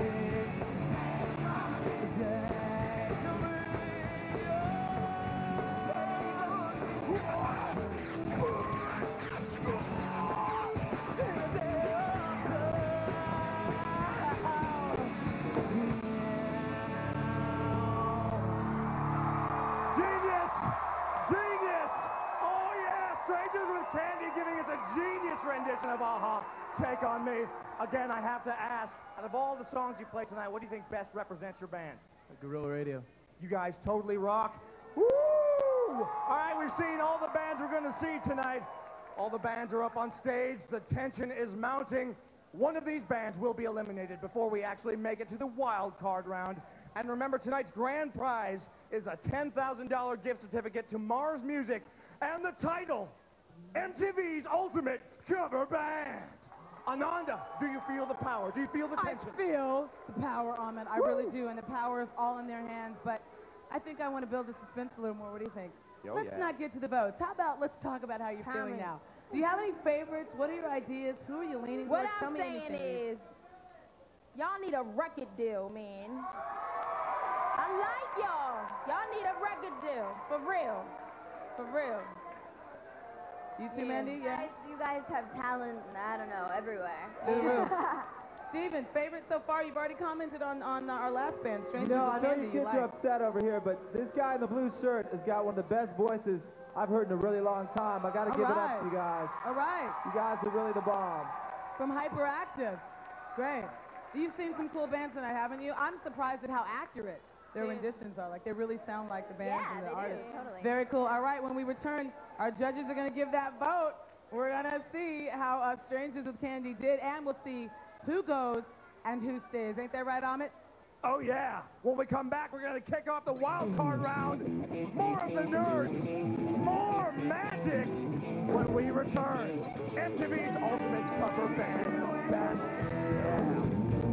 rendition of Aha, Take On Me. Again, I have to ask, out of all the songs you played tonight, what do you think best represents your band? Guerrilla Radio. You guys totally rock. Woo! All right, we've seen all the bands we're going to see tonight. All the bands are up on stage. The tension is mounting. One of these bands will be eliminated before we actually make it to the wild card round. And remember, tonight's grand prize is a $10,000 gift certificate to Mars Music and the title, MTV's Ultimate Cover Band. Ananda, do you feel the power? Do you feel the tension? I feel the power, Ahmed. I really do, and the power is all in their hands. But I think I want to build the suspense a little more. What do you think? Oh, Let's not get to the votes. How about let's talk about how you're feeling now? Do you have any favorites? What are your ideas? Who are you leaning What towards? Tell I'm me saying anything. is, y'all need a record deal, man. I like y'all. Y'all need a record deal. For real. For real. You too, Mandy? Yeah. You guys have talent, I don't know, everywhere. To the roof. Steven, favorite so far? You've already commented on our last band, Strangers I with know Candy. you kids are upset over here, but this guy in the blue shirt has got one of the best voices I've heard in a really long time. I got to give it up to you guys. All right. You guys are really the bomb. From Hyperactive. Great. You've seen some cool bands tonight, haven't you? I'm surprised at how accurate their renditions are. Like, they really sound like the bands and the artists. Totally. Very cool. All right, when we return, our judges are going to give that vote. We're gonna see how Strangers with Candy did, and we'll see who goes and who stays. Ain't that right, Amit? Oh, yeah. When we come back, we're going to kick off the wild card round. More of the nerds. More magic when we return. MTV's Ultimate Cover Band Battle.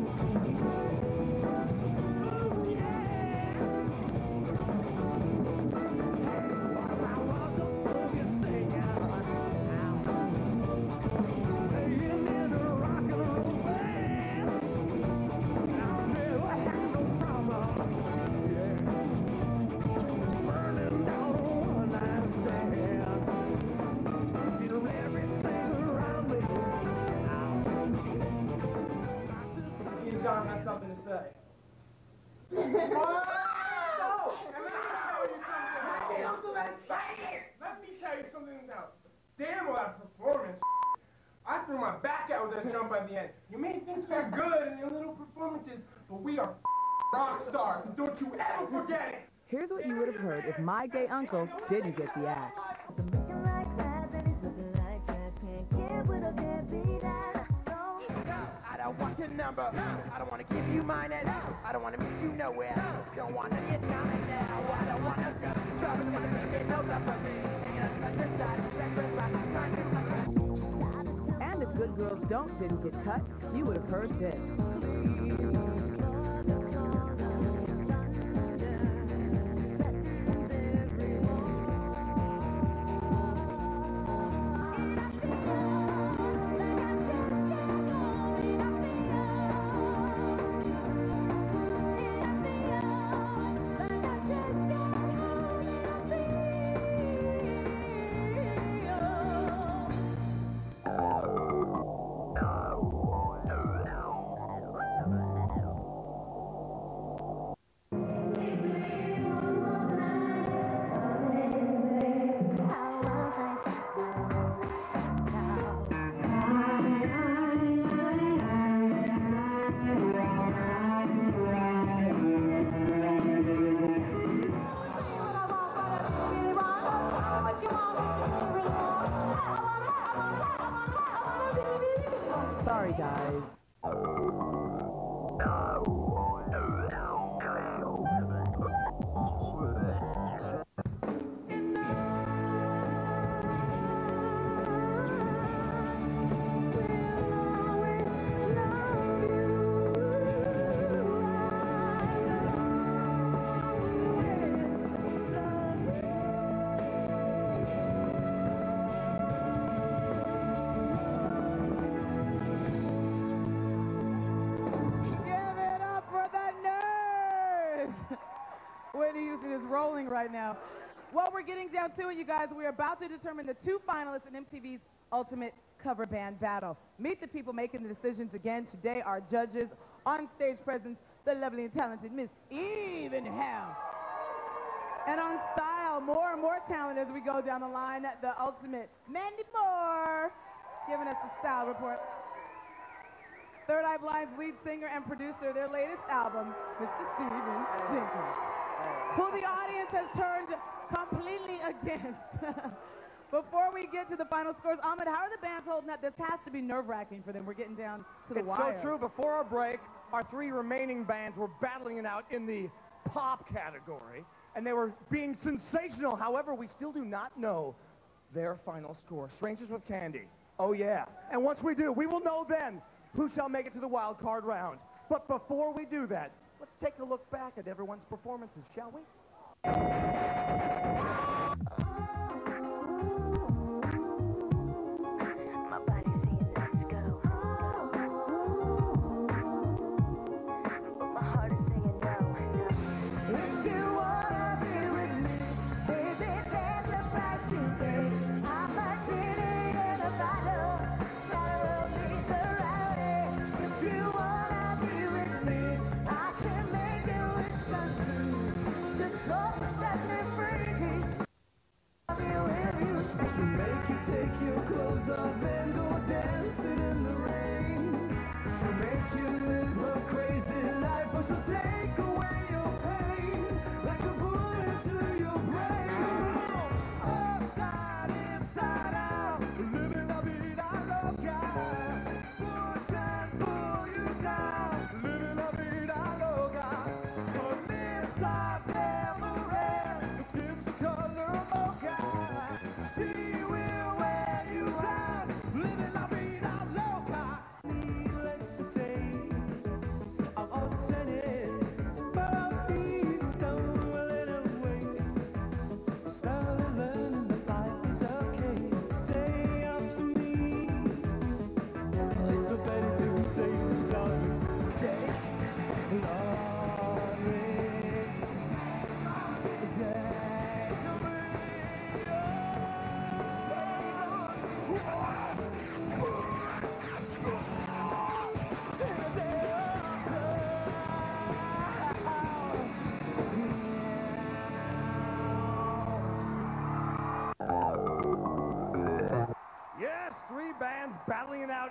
John has something to say. Let me tell you something now. Damn, well, that performance. I threw my back out with that jump at the end. You may think we're good in your little performances, but we are rock stars, and don't you ever forget it. Here's what you would have heard if my gay uncle didn't get the axe. I don't want your number. I don't want to give you mine. I don't want to meet you nowhere. Don't want to get mine now. I don't want to go to trouble. I want to get no love for me. And if Good Girls Don't didn't get cut, you would have heard this. Sorry, guys. Whitney Houston is rolling right now. Well, we're getting down to it, you guys. We're about to determine the two finalists in MTV's Ultimate Cover Band Battle. Meet the people making the decisions again. Today, our judges, on-stage presence, the lovely and talented Miss Even Hell. And on style, more and more talent as we go down the line, the ultimate Mandy Moore, giving us the style report. Third Eye Blind's lead singer and producer, their latest album, Mr. Stephen Jenkins, who the audience has turned completely against. Before we get to the final scores, Ahmed, how are the bands holding up? This has to be nerve-wracking for them. We're getting down to the wire. It's so true. Before our break, our three remaining bands were battling it out in the pop category, and they were being sensational. However, we still do not know their final score. Strangers with Candy. Oh, yeah. And once we do, we will know then who shall make it to the wild card round. But before we do that, let's take a look back at everyone's performances, shall we? Set me free.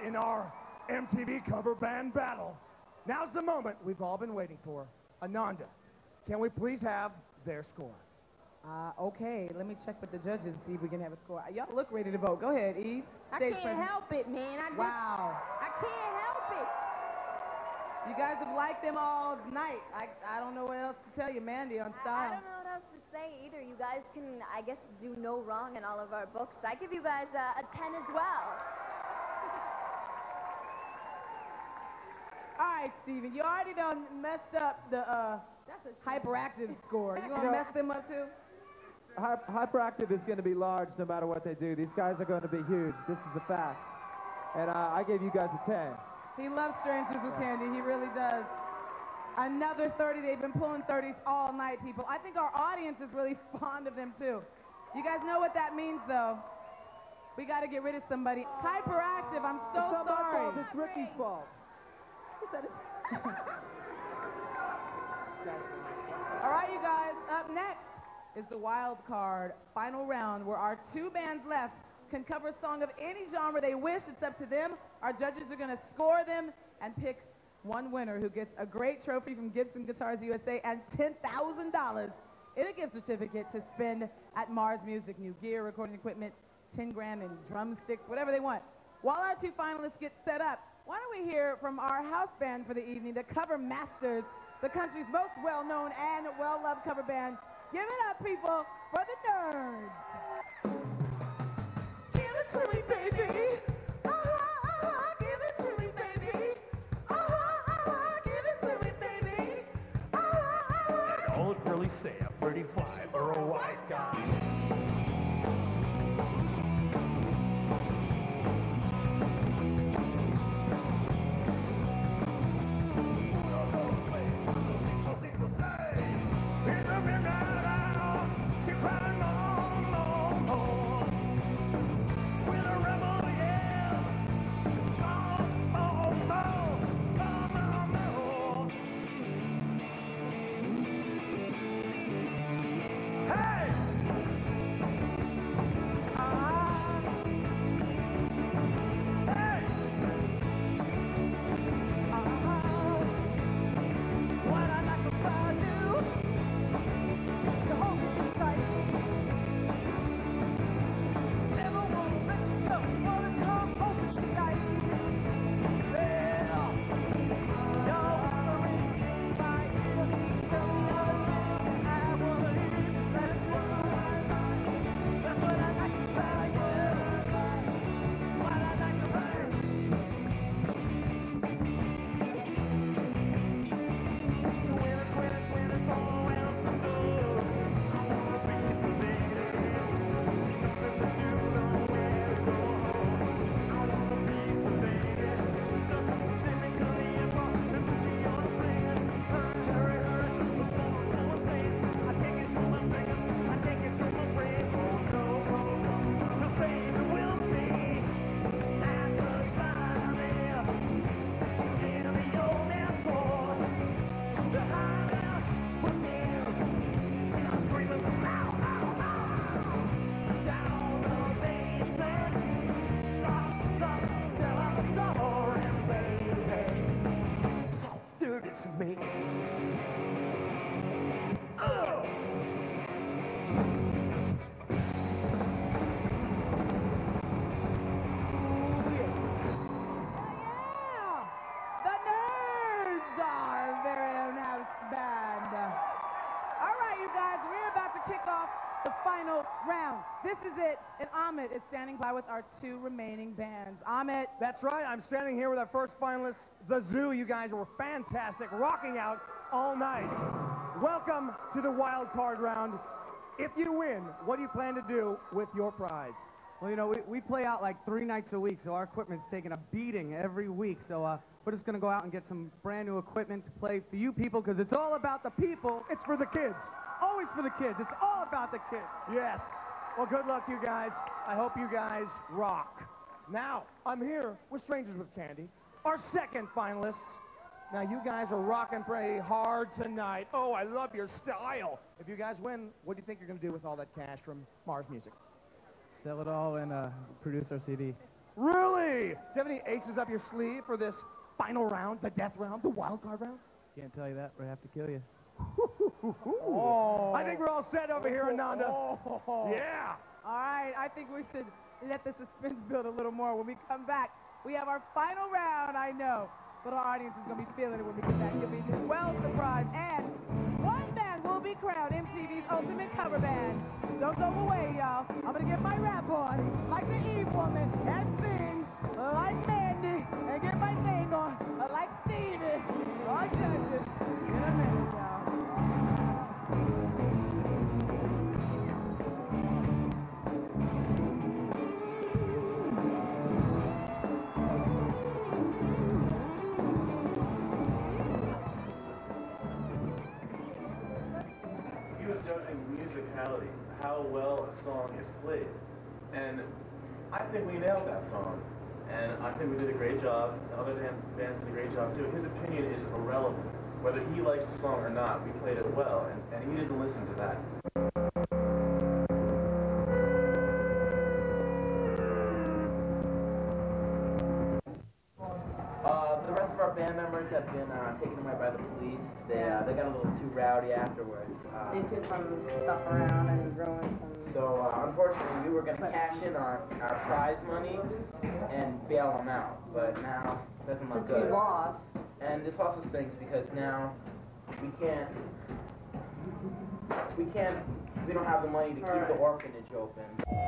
in our MTV cover band battle. Now's the moment we've all been waiting for. Ananda, can we please have their score? Okay, let me check with the judges and see if we can have a score. Y'all look ready to vote. Go ahead, Eve. I Stage can't presence. help it, man. Wow. I can't help it. You guys have liked them all night. I don't know what else to tell you, Mandy, on I style. don't know what else to say either. You guys can, I guess, do no wrong in all of our books. I give you guys a 10 as well. All right, Steven, you already done messed up the hyperactive score. You gonna mess them up too? Hyperactive is going to be large no matter what they do. These guys are going to be huge. This is the facts. And I gave you guys a 10. He loves Strangers with Candy. He really does. Another 30. They've been pulling 30s all night, people. I think our audience is really fond of them, too. You guys know what that means, though. We got to get rid of somebody. Hyperactive, I'm so It's not sorry. my fault. It's Ricky's fault. All right, you guys, up next is the wild card final round where our two bands left can cover a song of any genre they wish. It's up to them. Our judges are going to score them and pick one winner who gets a great trophy from Gibson Guitars USA and $10,000 in a gift certificate to spend at Mars Music. New gear, recording equipment, 10 grand and drumsticks, whatever they want. While our two finalists get set up, why don't we hear from our house band for the evening, the Cover Masters, the country's most well-known and well-loved cover band. Give it up, people, for the Nerds. Give it to me, baby. Give it to me, baby. Give it to me, baby. I don't really say a pretty fly for a white guy. This is it, and Ahmet is standing by with our two remaining bands. Ahmet. That's right, I'm standing here with our first finalists, The Zoo. You guys were fantastic, rocking out all night. Welcome to the wild card round. If you win, what do you plan to do with your prize? Well, you know, we play out like 3 nights a week, so our equipment's taking a beating every week. So we're just going to go out and get some brand new equipment to play for you people, because it's all about the people. It's for the kids. Always for the kids. It's all about the kids. Yes. Well, good luck, you guys. I hope you guys rock. Now, I'm here with Strangers with Candy, our second finalists. Now, you guys are rocking pretty hard tonight. Oh, I love your style. If you guys win, what do you think you're going to do with all that cash from Mars Music? Sell it all and produce our CD. Really? Do you have any aces up your sleeve for this final round, the death round, the wild card round? Can't tell you that, but I have to kill you. Oh. I think we're all set over here, Ananda. Oh. Yeah. All right, I think we should let the suspense build a little more. When we come back, we have our final round, I know, but our audience is going to be feeling it when we get back. You'll be well surprised. And one band will be crowned MTV's Ultimate Cover Band. Don't go away, y'all. I'm going to get my rap on, like the Eve Woman, and sing like Mandy, and get my thing on, like Stevie, like Judges. In a minute, y'all. He was judging musicality, how well a song is played. And I think we nailed that song. And I think we did a great job. The other bands did a great job too. His opinion is irrelevant. Whether he likes the song or not, we played it well. And he didn't listen to that. The rest of our band members have been taken away by the police. They got a little too rowdy afterwards. They took some stuff around and ruined some. So unfortunately, we were going to cash in our prize money and bail them out. But now it doesn't look good. Since we lost. And this also stinks because now we don't have the money to keep the orphanage open.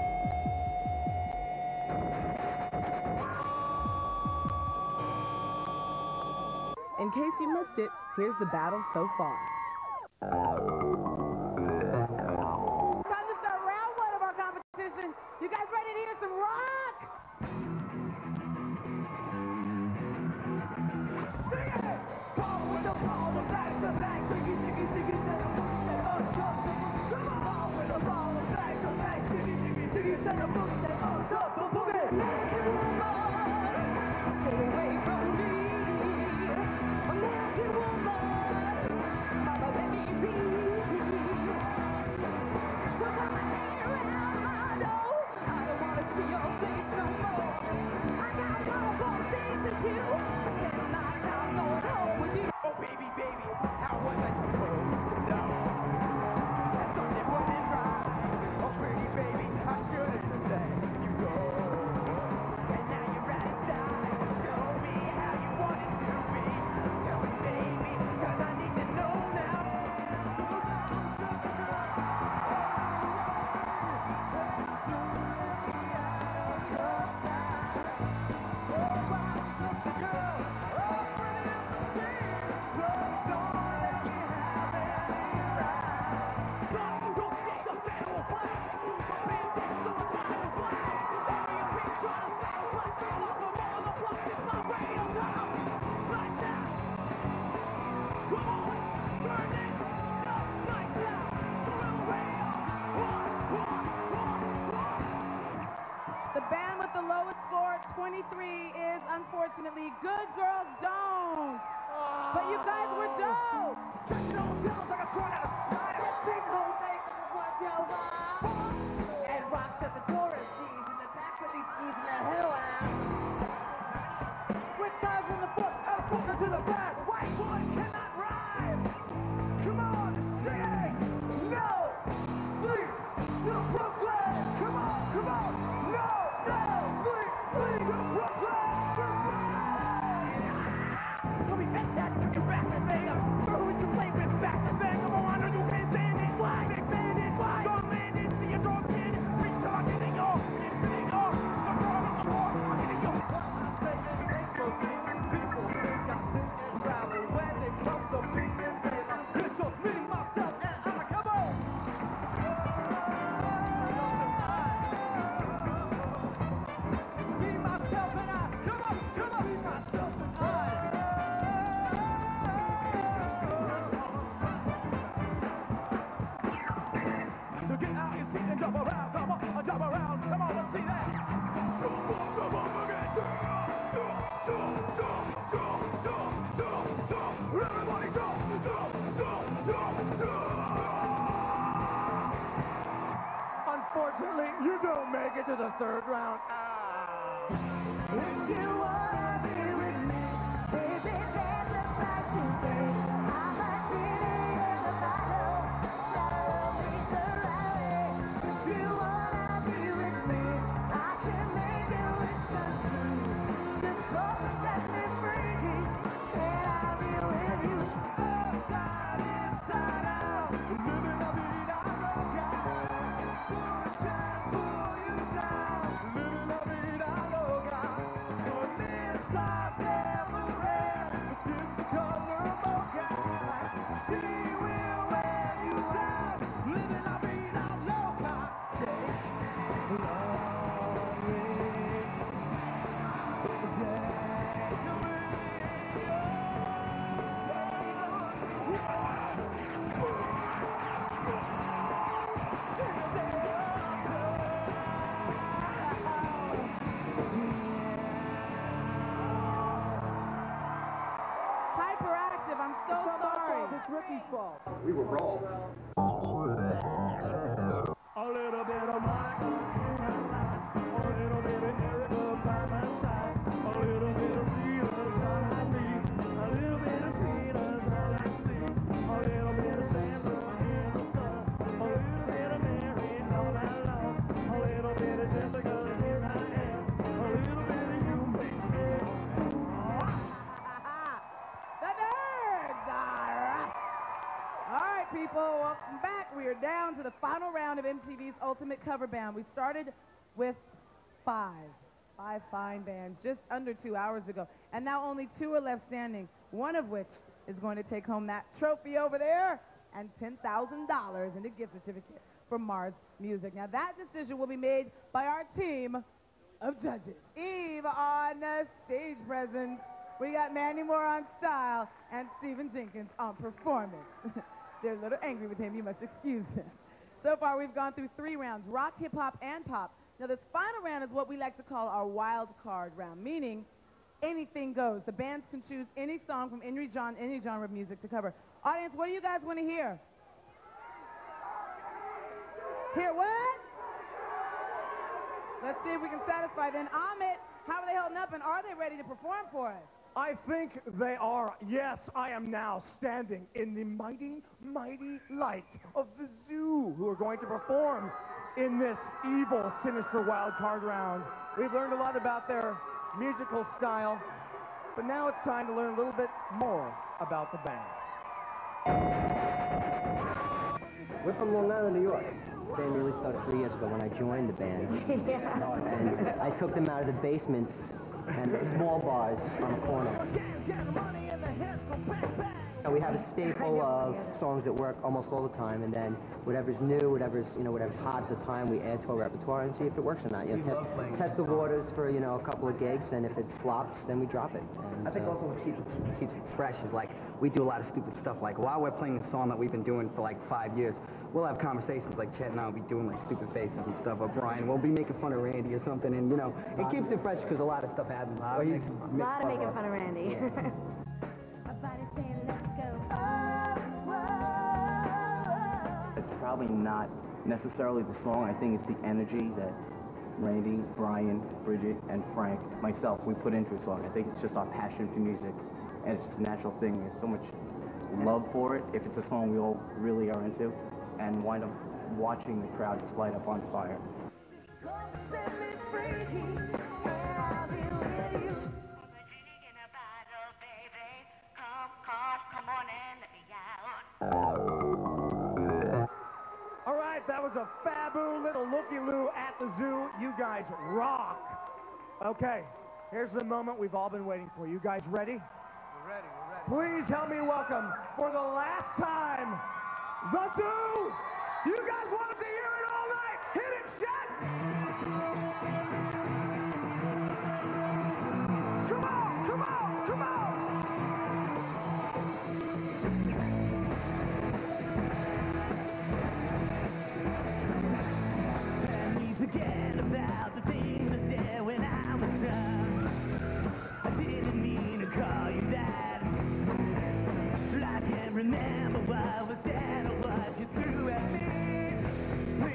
In case you missed it, here's the battle so far. Time to start round one of our competition. You guys ready to hear some rock? Sing it! Ball with the ball, the back to back, jiggy, jiggy, jiggy, send a boot that come on, ball with the ball, the back to back, jiggy, jiggy, jiggy, send a boot that the boogie. Stay away from me. Oh baby, baby, how was I supposed to know that something wasn't right? Oh pretty baby, I shouldn't have let you go. And now you're out of sight. Show me how you want it to be. Tell me baby, 'cause I need to know now. The band with the lowest score, 23, is unfortunately Good Girls Don't. But you guys were dope. And rocks at the door and sees in the back with these skis in the hell out. With guys in the foot, out of focus to the back. White boy cannot rhyme. Come on, sing. No sleep to Brooklyn. Come on, come on. No sleep to Brooklyn. Let me bet that you back and bang up. Who you play with back and bang? Come on, I know you can't stand it. Why? Big bandit, why? Don't land it, see your dog in it. Be talking in your, So get out your seat and jump around, come on, jump around, come on, let's see that. Everybody Unfortunately, you don't make it to the third round. Hyperactive, I'm so sorry. It's Ricky's fault. We were wrong. A little bit of Mike, a little bit of Erica by my side, a little bit of Rita's all I need, a little bit of Tina's all I see, a little bit of Sandra in the sun, a little bit of Mary all I love, a little bit of Jessica, here I am, a little bit of you makes me The nerds! All right, people, welcome back. We are down to the final round of MTV's Ultimate Cover Band. We started with five fine bands just under 2 hours ago, and now only 2 are left standing, one of which is going to take home that trophy over there and $10,000 and a gift certificate from Mars Music. Now, that decision will be made by our team of judges. Eve on stage presence. We got Mandy Moore on style and Stephen Jenkins on performance. They're a little angry with him. You must excuse them. So far, we've gone through 3 rounds, rock, hip-hop, and pop. Now, this final round is what we like to call our wild card round, meaning anything goes. The bands can choose any song from any genre of music to cover. Audience, what do you guys want to hear? Hear what? Let's see if we can satisfy then. Amit, how are they holding up, and are they ready to perform for us? I think they are. Yes, I am now standing in the mighty, mighty light of the zoo who are going to perform in this evil, sinister wild card round. We've learned a lot about their musical style, but now it's time to learn a little bit more about the band. We're from Long Island, New York. The band really started 3 years ago when I joined the band. And I took them out of the basements and the small bars on the corner. And we have a staple of songs that work almost all the time, and then whatever's new, whatever's hot at the time, we add to our repertoire and see if it works or not. You know, test the waters for, a couple of gigs, and if it flops, then we drop it. And, I think also what keeps it fresh is like, we do a lot of stupid stuff. Like, while we're playing a song that we've been doing for like 5 years, we'll have conversations like Chet and I will be doing like stupid faces and stuff, or Brian will be making fun of Randy or something, and it keeps it fresh because a lot of stuff happens. A lot of making fun of Randy. Yeah. It's probably not necessarily the song. I think it's the energy that Randy, Brian, Bridget, and Frank, myself, we put into a song. I think it's just our passion for music, and it's just a natural thing. There's so much love for it if it's a song we all really are into, and wind up watching the crowd just light up on fire. All right, that was a fabu little looky-loo at the zoo. You guys rock. Okay, here's the moment we've all been waiting for. You guys ready? We're ready, we're ready. Please help me welcome, for the last time, the zoo! You guys wanted to hear it all night! Hit it, Chet! Come on, come on, come on! Let me forget about the things I said when I was young. I didn't mean to call you that. I can't remember what was said or what you threw at me.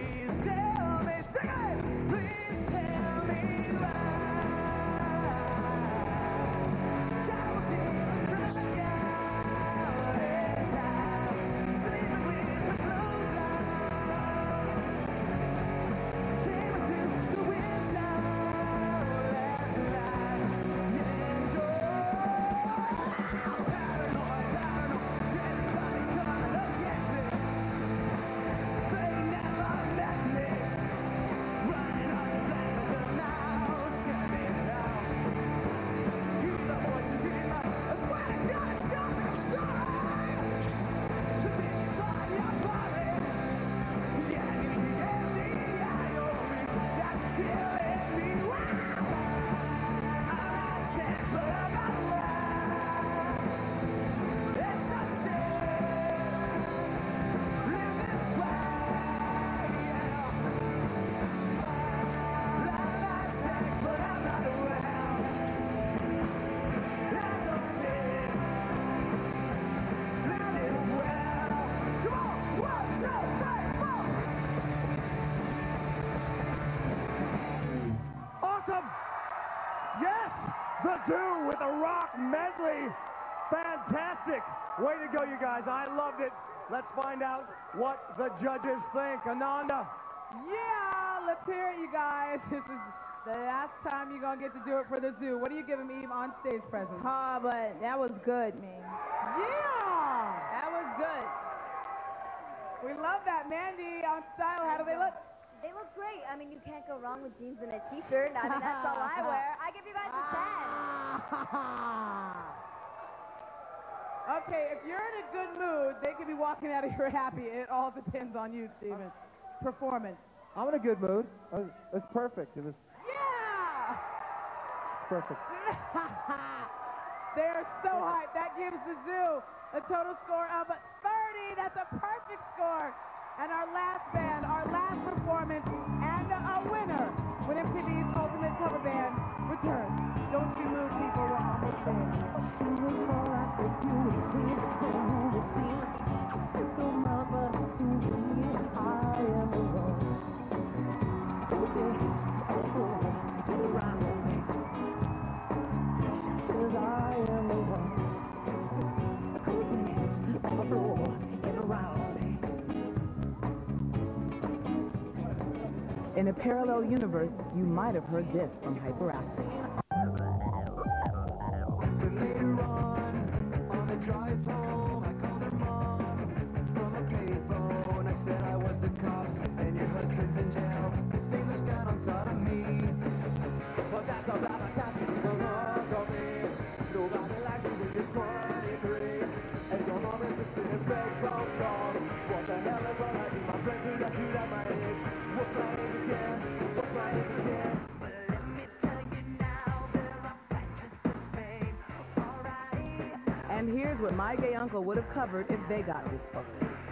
medley. Fantastic. Way to go, you guys. I loved it. Let's find out what the judges think. Ananda. Yeah, let's hear it, you guys. This is the last time you're going to get to do it for the zoo. What do you give him, Eve, on stage presence? But that was good, man. Yeah! That was good. We love that. Mandy, on style, how do they look? They look great. I mean, you can't go wrong with jeans and a t-shirt. I mean, that's all I wear. I give you guys a 10. Okay, if you're in a good mood, they could be walking out of here happy. It all depends on you, Steven. Performance. I'm in a good mood. It's perfect. It was Yeah! perfect. They're so hyped. That gives the zoo a total score of 30. That's a perfect score. And our last band, our last performance, and a winner when MTV's Ultimate Cover Band returns. Don't you move, people. We're almost there. She was more like a beauty queen than movie scene. I said, "No, mama, but do me. I am alone." Oh, yes, oh, get around me. She says, "I am alone." Oh, yes, on the floor, get around me. In a parallel universe, you might have heard this from Hyperactive. Later on the drive home, I called her mom from a payphone. I said I was the cops and your husband's in jail. The sailors got on sodomy. But that's about a catch the love of me. Nobody likes me when you're 23. And your mom is a sin bed from song. What the hell is all I do? My friends do not shoot at my age. What's my age again? What's my age again? And here's what my gay uncle would have covered if they got this far.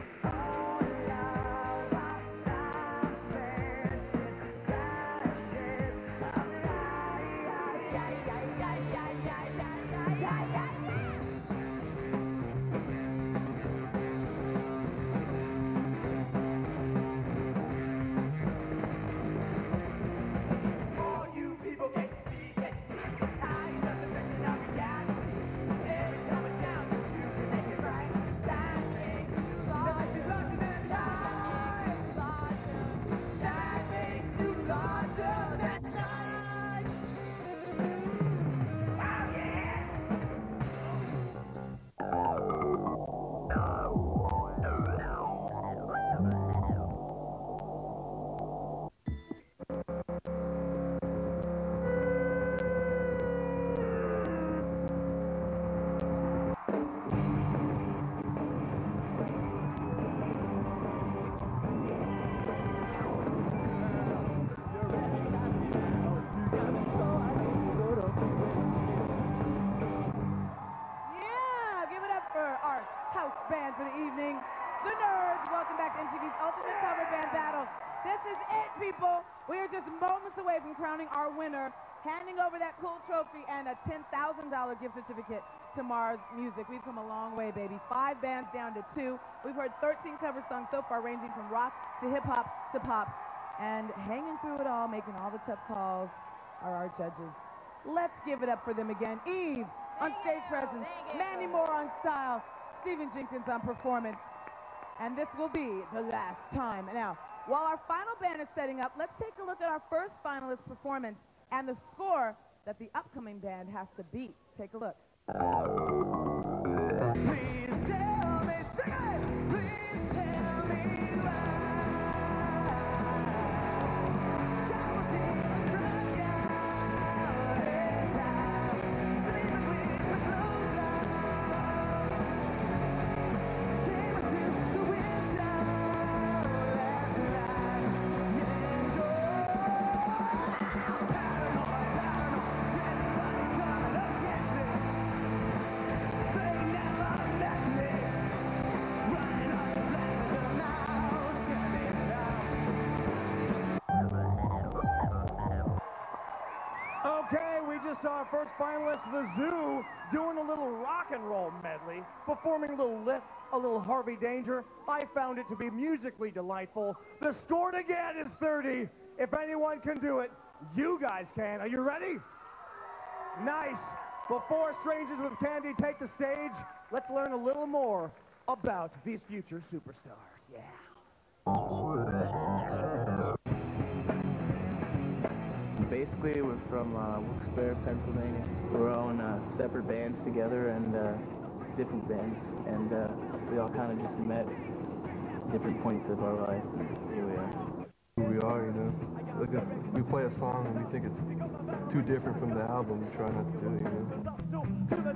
Yeah, give it up for our house band for the evening. The Nerds, welcome back to MTV's Ultimate Cover Band Battle. This is it, people. We are just moments away from crowning our winner, handing over that cool trophy and a $10,000 gift certificate to Mars Music. We've come a long way, baby. 5 bands down to 2. We've heard 13 cover songs so far, ranging from rock to hip-hop to pop. And hanging through it all, making all the tough calls, are our judges. Let's give it up for them again. Eve on stage presence, Mandy Moore on style, Stephen Jenkins on performance. And this will be the last time. Now, while our final band is setting up, let's take a look at our first finalist performance and the score that the upcoming band has to beat. Take a look. Please tell me, sing it! Please tell me why. Okay, we just saw our first finalist, The Zoo, doing a little rock and roll medley, performing a little Lift, a little Harvey Danger. I found it to be musically delightful. The score to get is 30. If anyone can do it, you guys can. Are you ready? Nice. Before Strangers with Candy take the stage, let's learn a little more about these future superstars. Yeah. Basically, we're from Wilkes-Barre, Pennsylvania. We're all in separate bands together and different bands, and we all kind of just met at different points of our life. And here we are. Who we are, you know. Like if we play a song and we think it's too different from the album, we try not to do it, you know.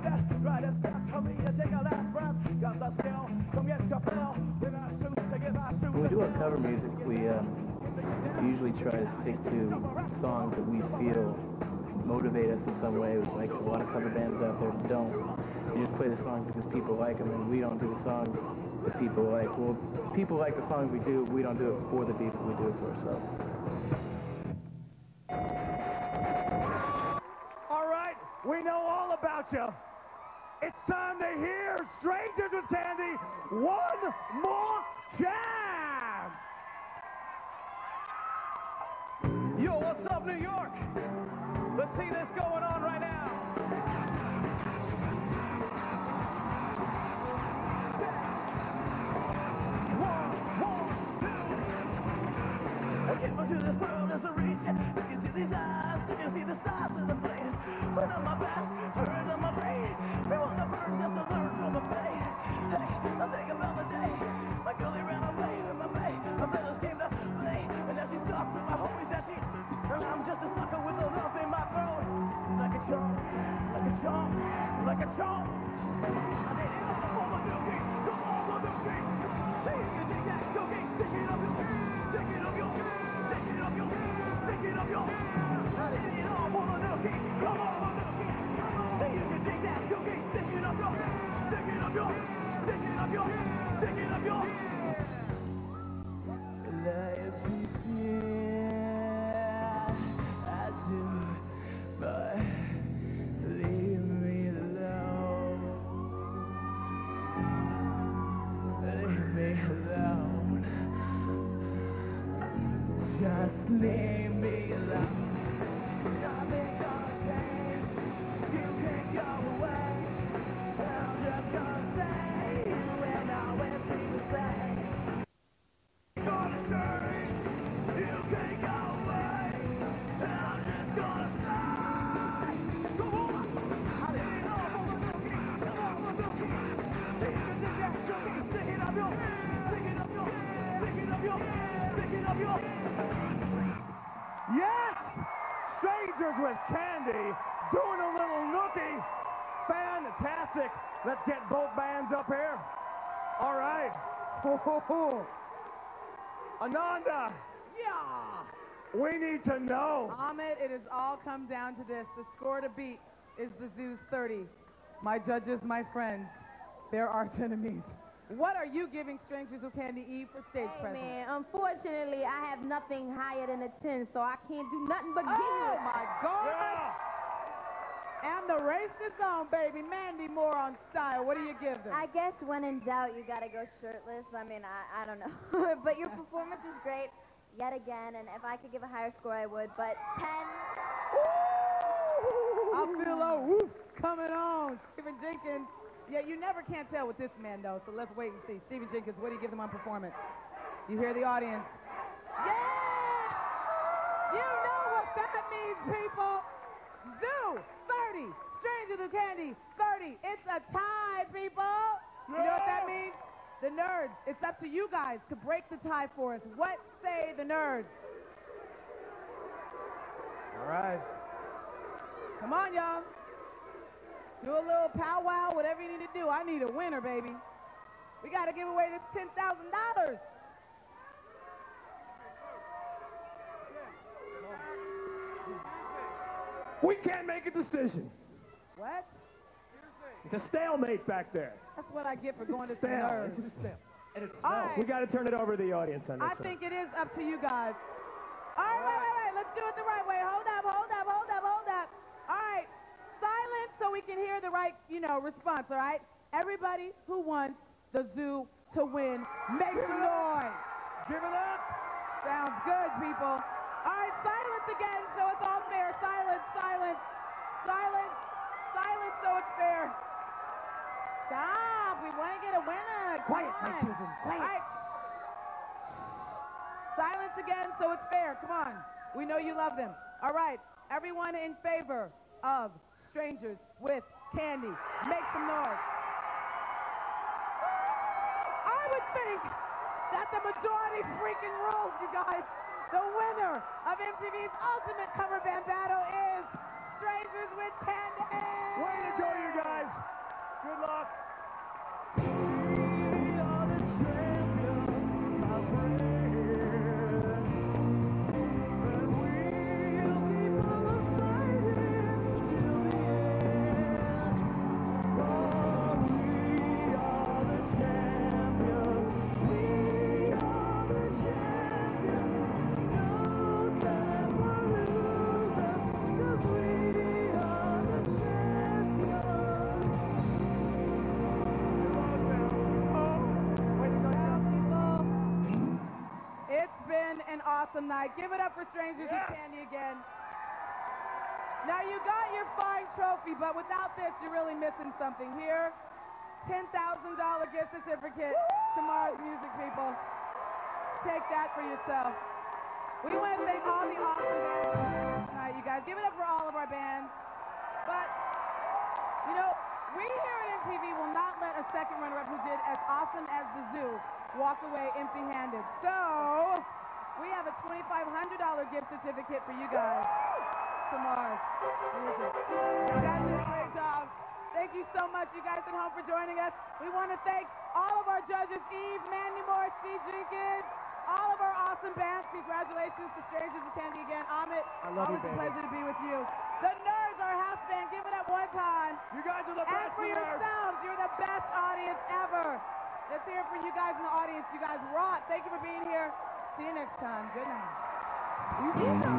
When we do our cover music, we usually try to stick to songs that we feel motivate us in some way. Like a lot of cover bands out there don't. You just play the songs because people like them, and we don't do the songs that people like. Well, people like the songs we do. We don't do it for the people. We do it for ourselves. All right, we know all about you. It's time to hear Strangers with Candy one more time. Yo, what's up, New York? Let's see this going on right now. I came into this world as a reach. You can see these eyes, you can see the size of the place. Burn on my back, turn on my brain. We want the birds just to learn from the bay. Hey, I think about the day my girlie ran away with my bay. My fellas came to play, and now she's stuck with my homies that she. And I'm just a sucker with a lump in my throat. Like a chomp, like a chomp, like a chomp. I did it all for the new king, come on for the king. Hey, you take that cookie, stick it up your, stick it up your, stick it up your, stick it up your. I did it all for the new king, come on for the king. Hey, you can take that cookie, stick it up your, stick it up your, stick it up your, stick it up your. Life I do, but leave me alone. Leave me alone. Just leave me alone. Nothing gonna change. You can't go away. I'm just gonna stay when I always be the same. Gonna change. You can't go away. I'm just gonna stay. Come on. I did it all for the milky. Come on, for the milky. Hey, you can take that cookie. Stick it up your. Stick it up your. Stick it up your. Stick it up your. Yes! Strangers with Candy doing a little nookie. Fantastic. Let's get both bands up here. All right. Ananda. Yeah. We need to know. Ahmed, it has all come down to this. The score to beat is the Zoo's 30. My judges, my friends, they're arch enemies. What are you giving Strangers with Candy E for stage presence? Man, unfortunately, I have nothing higher than a 10, so I can't do nothing but give Oh, it. my God. And the race is on, baby. Mandy Moore on style. What do you give them? I guess when in doubt, you gotta go shirtless. I mean, I don't know. But your performance was great, yet again, and if I could give a higher score, I would, but 10. I feel a whoop coming on. Stephen Jenkins. Yeah, you never can't tell with this man, though, so let's wait and see. Stephen Jenkins, what do you give them on performance? You hear the audience. Yeah! You know what that means, people. Zoo, 30. Strangers with Candy, 30. It's a tie, people. You know what that means? The nerds, it's up to you guys to break the tie for us. What say the nerds? All right. Come on, y'all. Do a little powwow, whatever you need to do. I need a winner, baby. We got to give away this $10,000. We can't make a decision. What? It's a stalemate back there. That's what I get for going to Stale. nerds. It's just stale. And it's All right. We got to turn it over to the audience on this I one. think it is up to you guys. All right, wait. Let's do it the right way. Hold up. All right. Silence so we can hear the right, response, all right? Everybody who wants the Zoo to win, make some noise. Give it up. Sounds good, people. All right, silence again so it's all fair. Silence. silence so it's fair. Stop. We want to get a winner. Quiet, Come my on. children. Quiet. All right. Silence again so it's fair. Come on. We know you love them. All right. Everyone in favor of Strangers with Candy, make some noise. I would think that the majority freaking rules, you guys. The winner of MTV's Ultimate Cover Band Battle is Strangers with Candy. Way to go, you guys. Good luck. Awesome night. Give it up for Strangers with Candy again. Now you got your fine trophy, but without this, you're really missing something. Here, $10,000 gift certificate to Mars Music, people. Take that for yourself. We want to thank all the awesome bands tonight, you guys. Give it up for all of our bands. But, you know, we here at MTV will not let a second runner-up who did as awesome as the Zoo walk away empty-handed. So, we have a $2,500 gift certificate for you guys to Mars Music. You guys did a great job. Thank you so much, you guys at home, for joining us. We want to thank all of our judges, Eve, Mandy Moore, Steve Jenkins, all of our awesome bands. Congratulations to Strangers with Candy again. Amit, I love you, always a baby. pleasure to be with you. The Nerds, our house band, give it up one time. You guys are the And best. for yourselves, you're the best audience ever. Let's hear it for you guys in the audience. You guys rock. Thank you for being here. See you next time. Good night.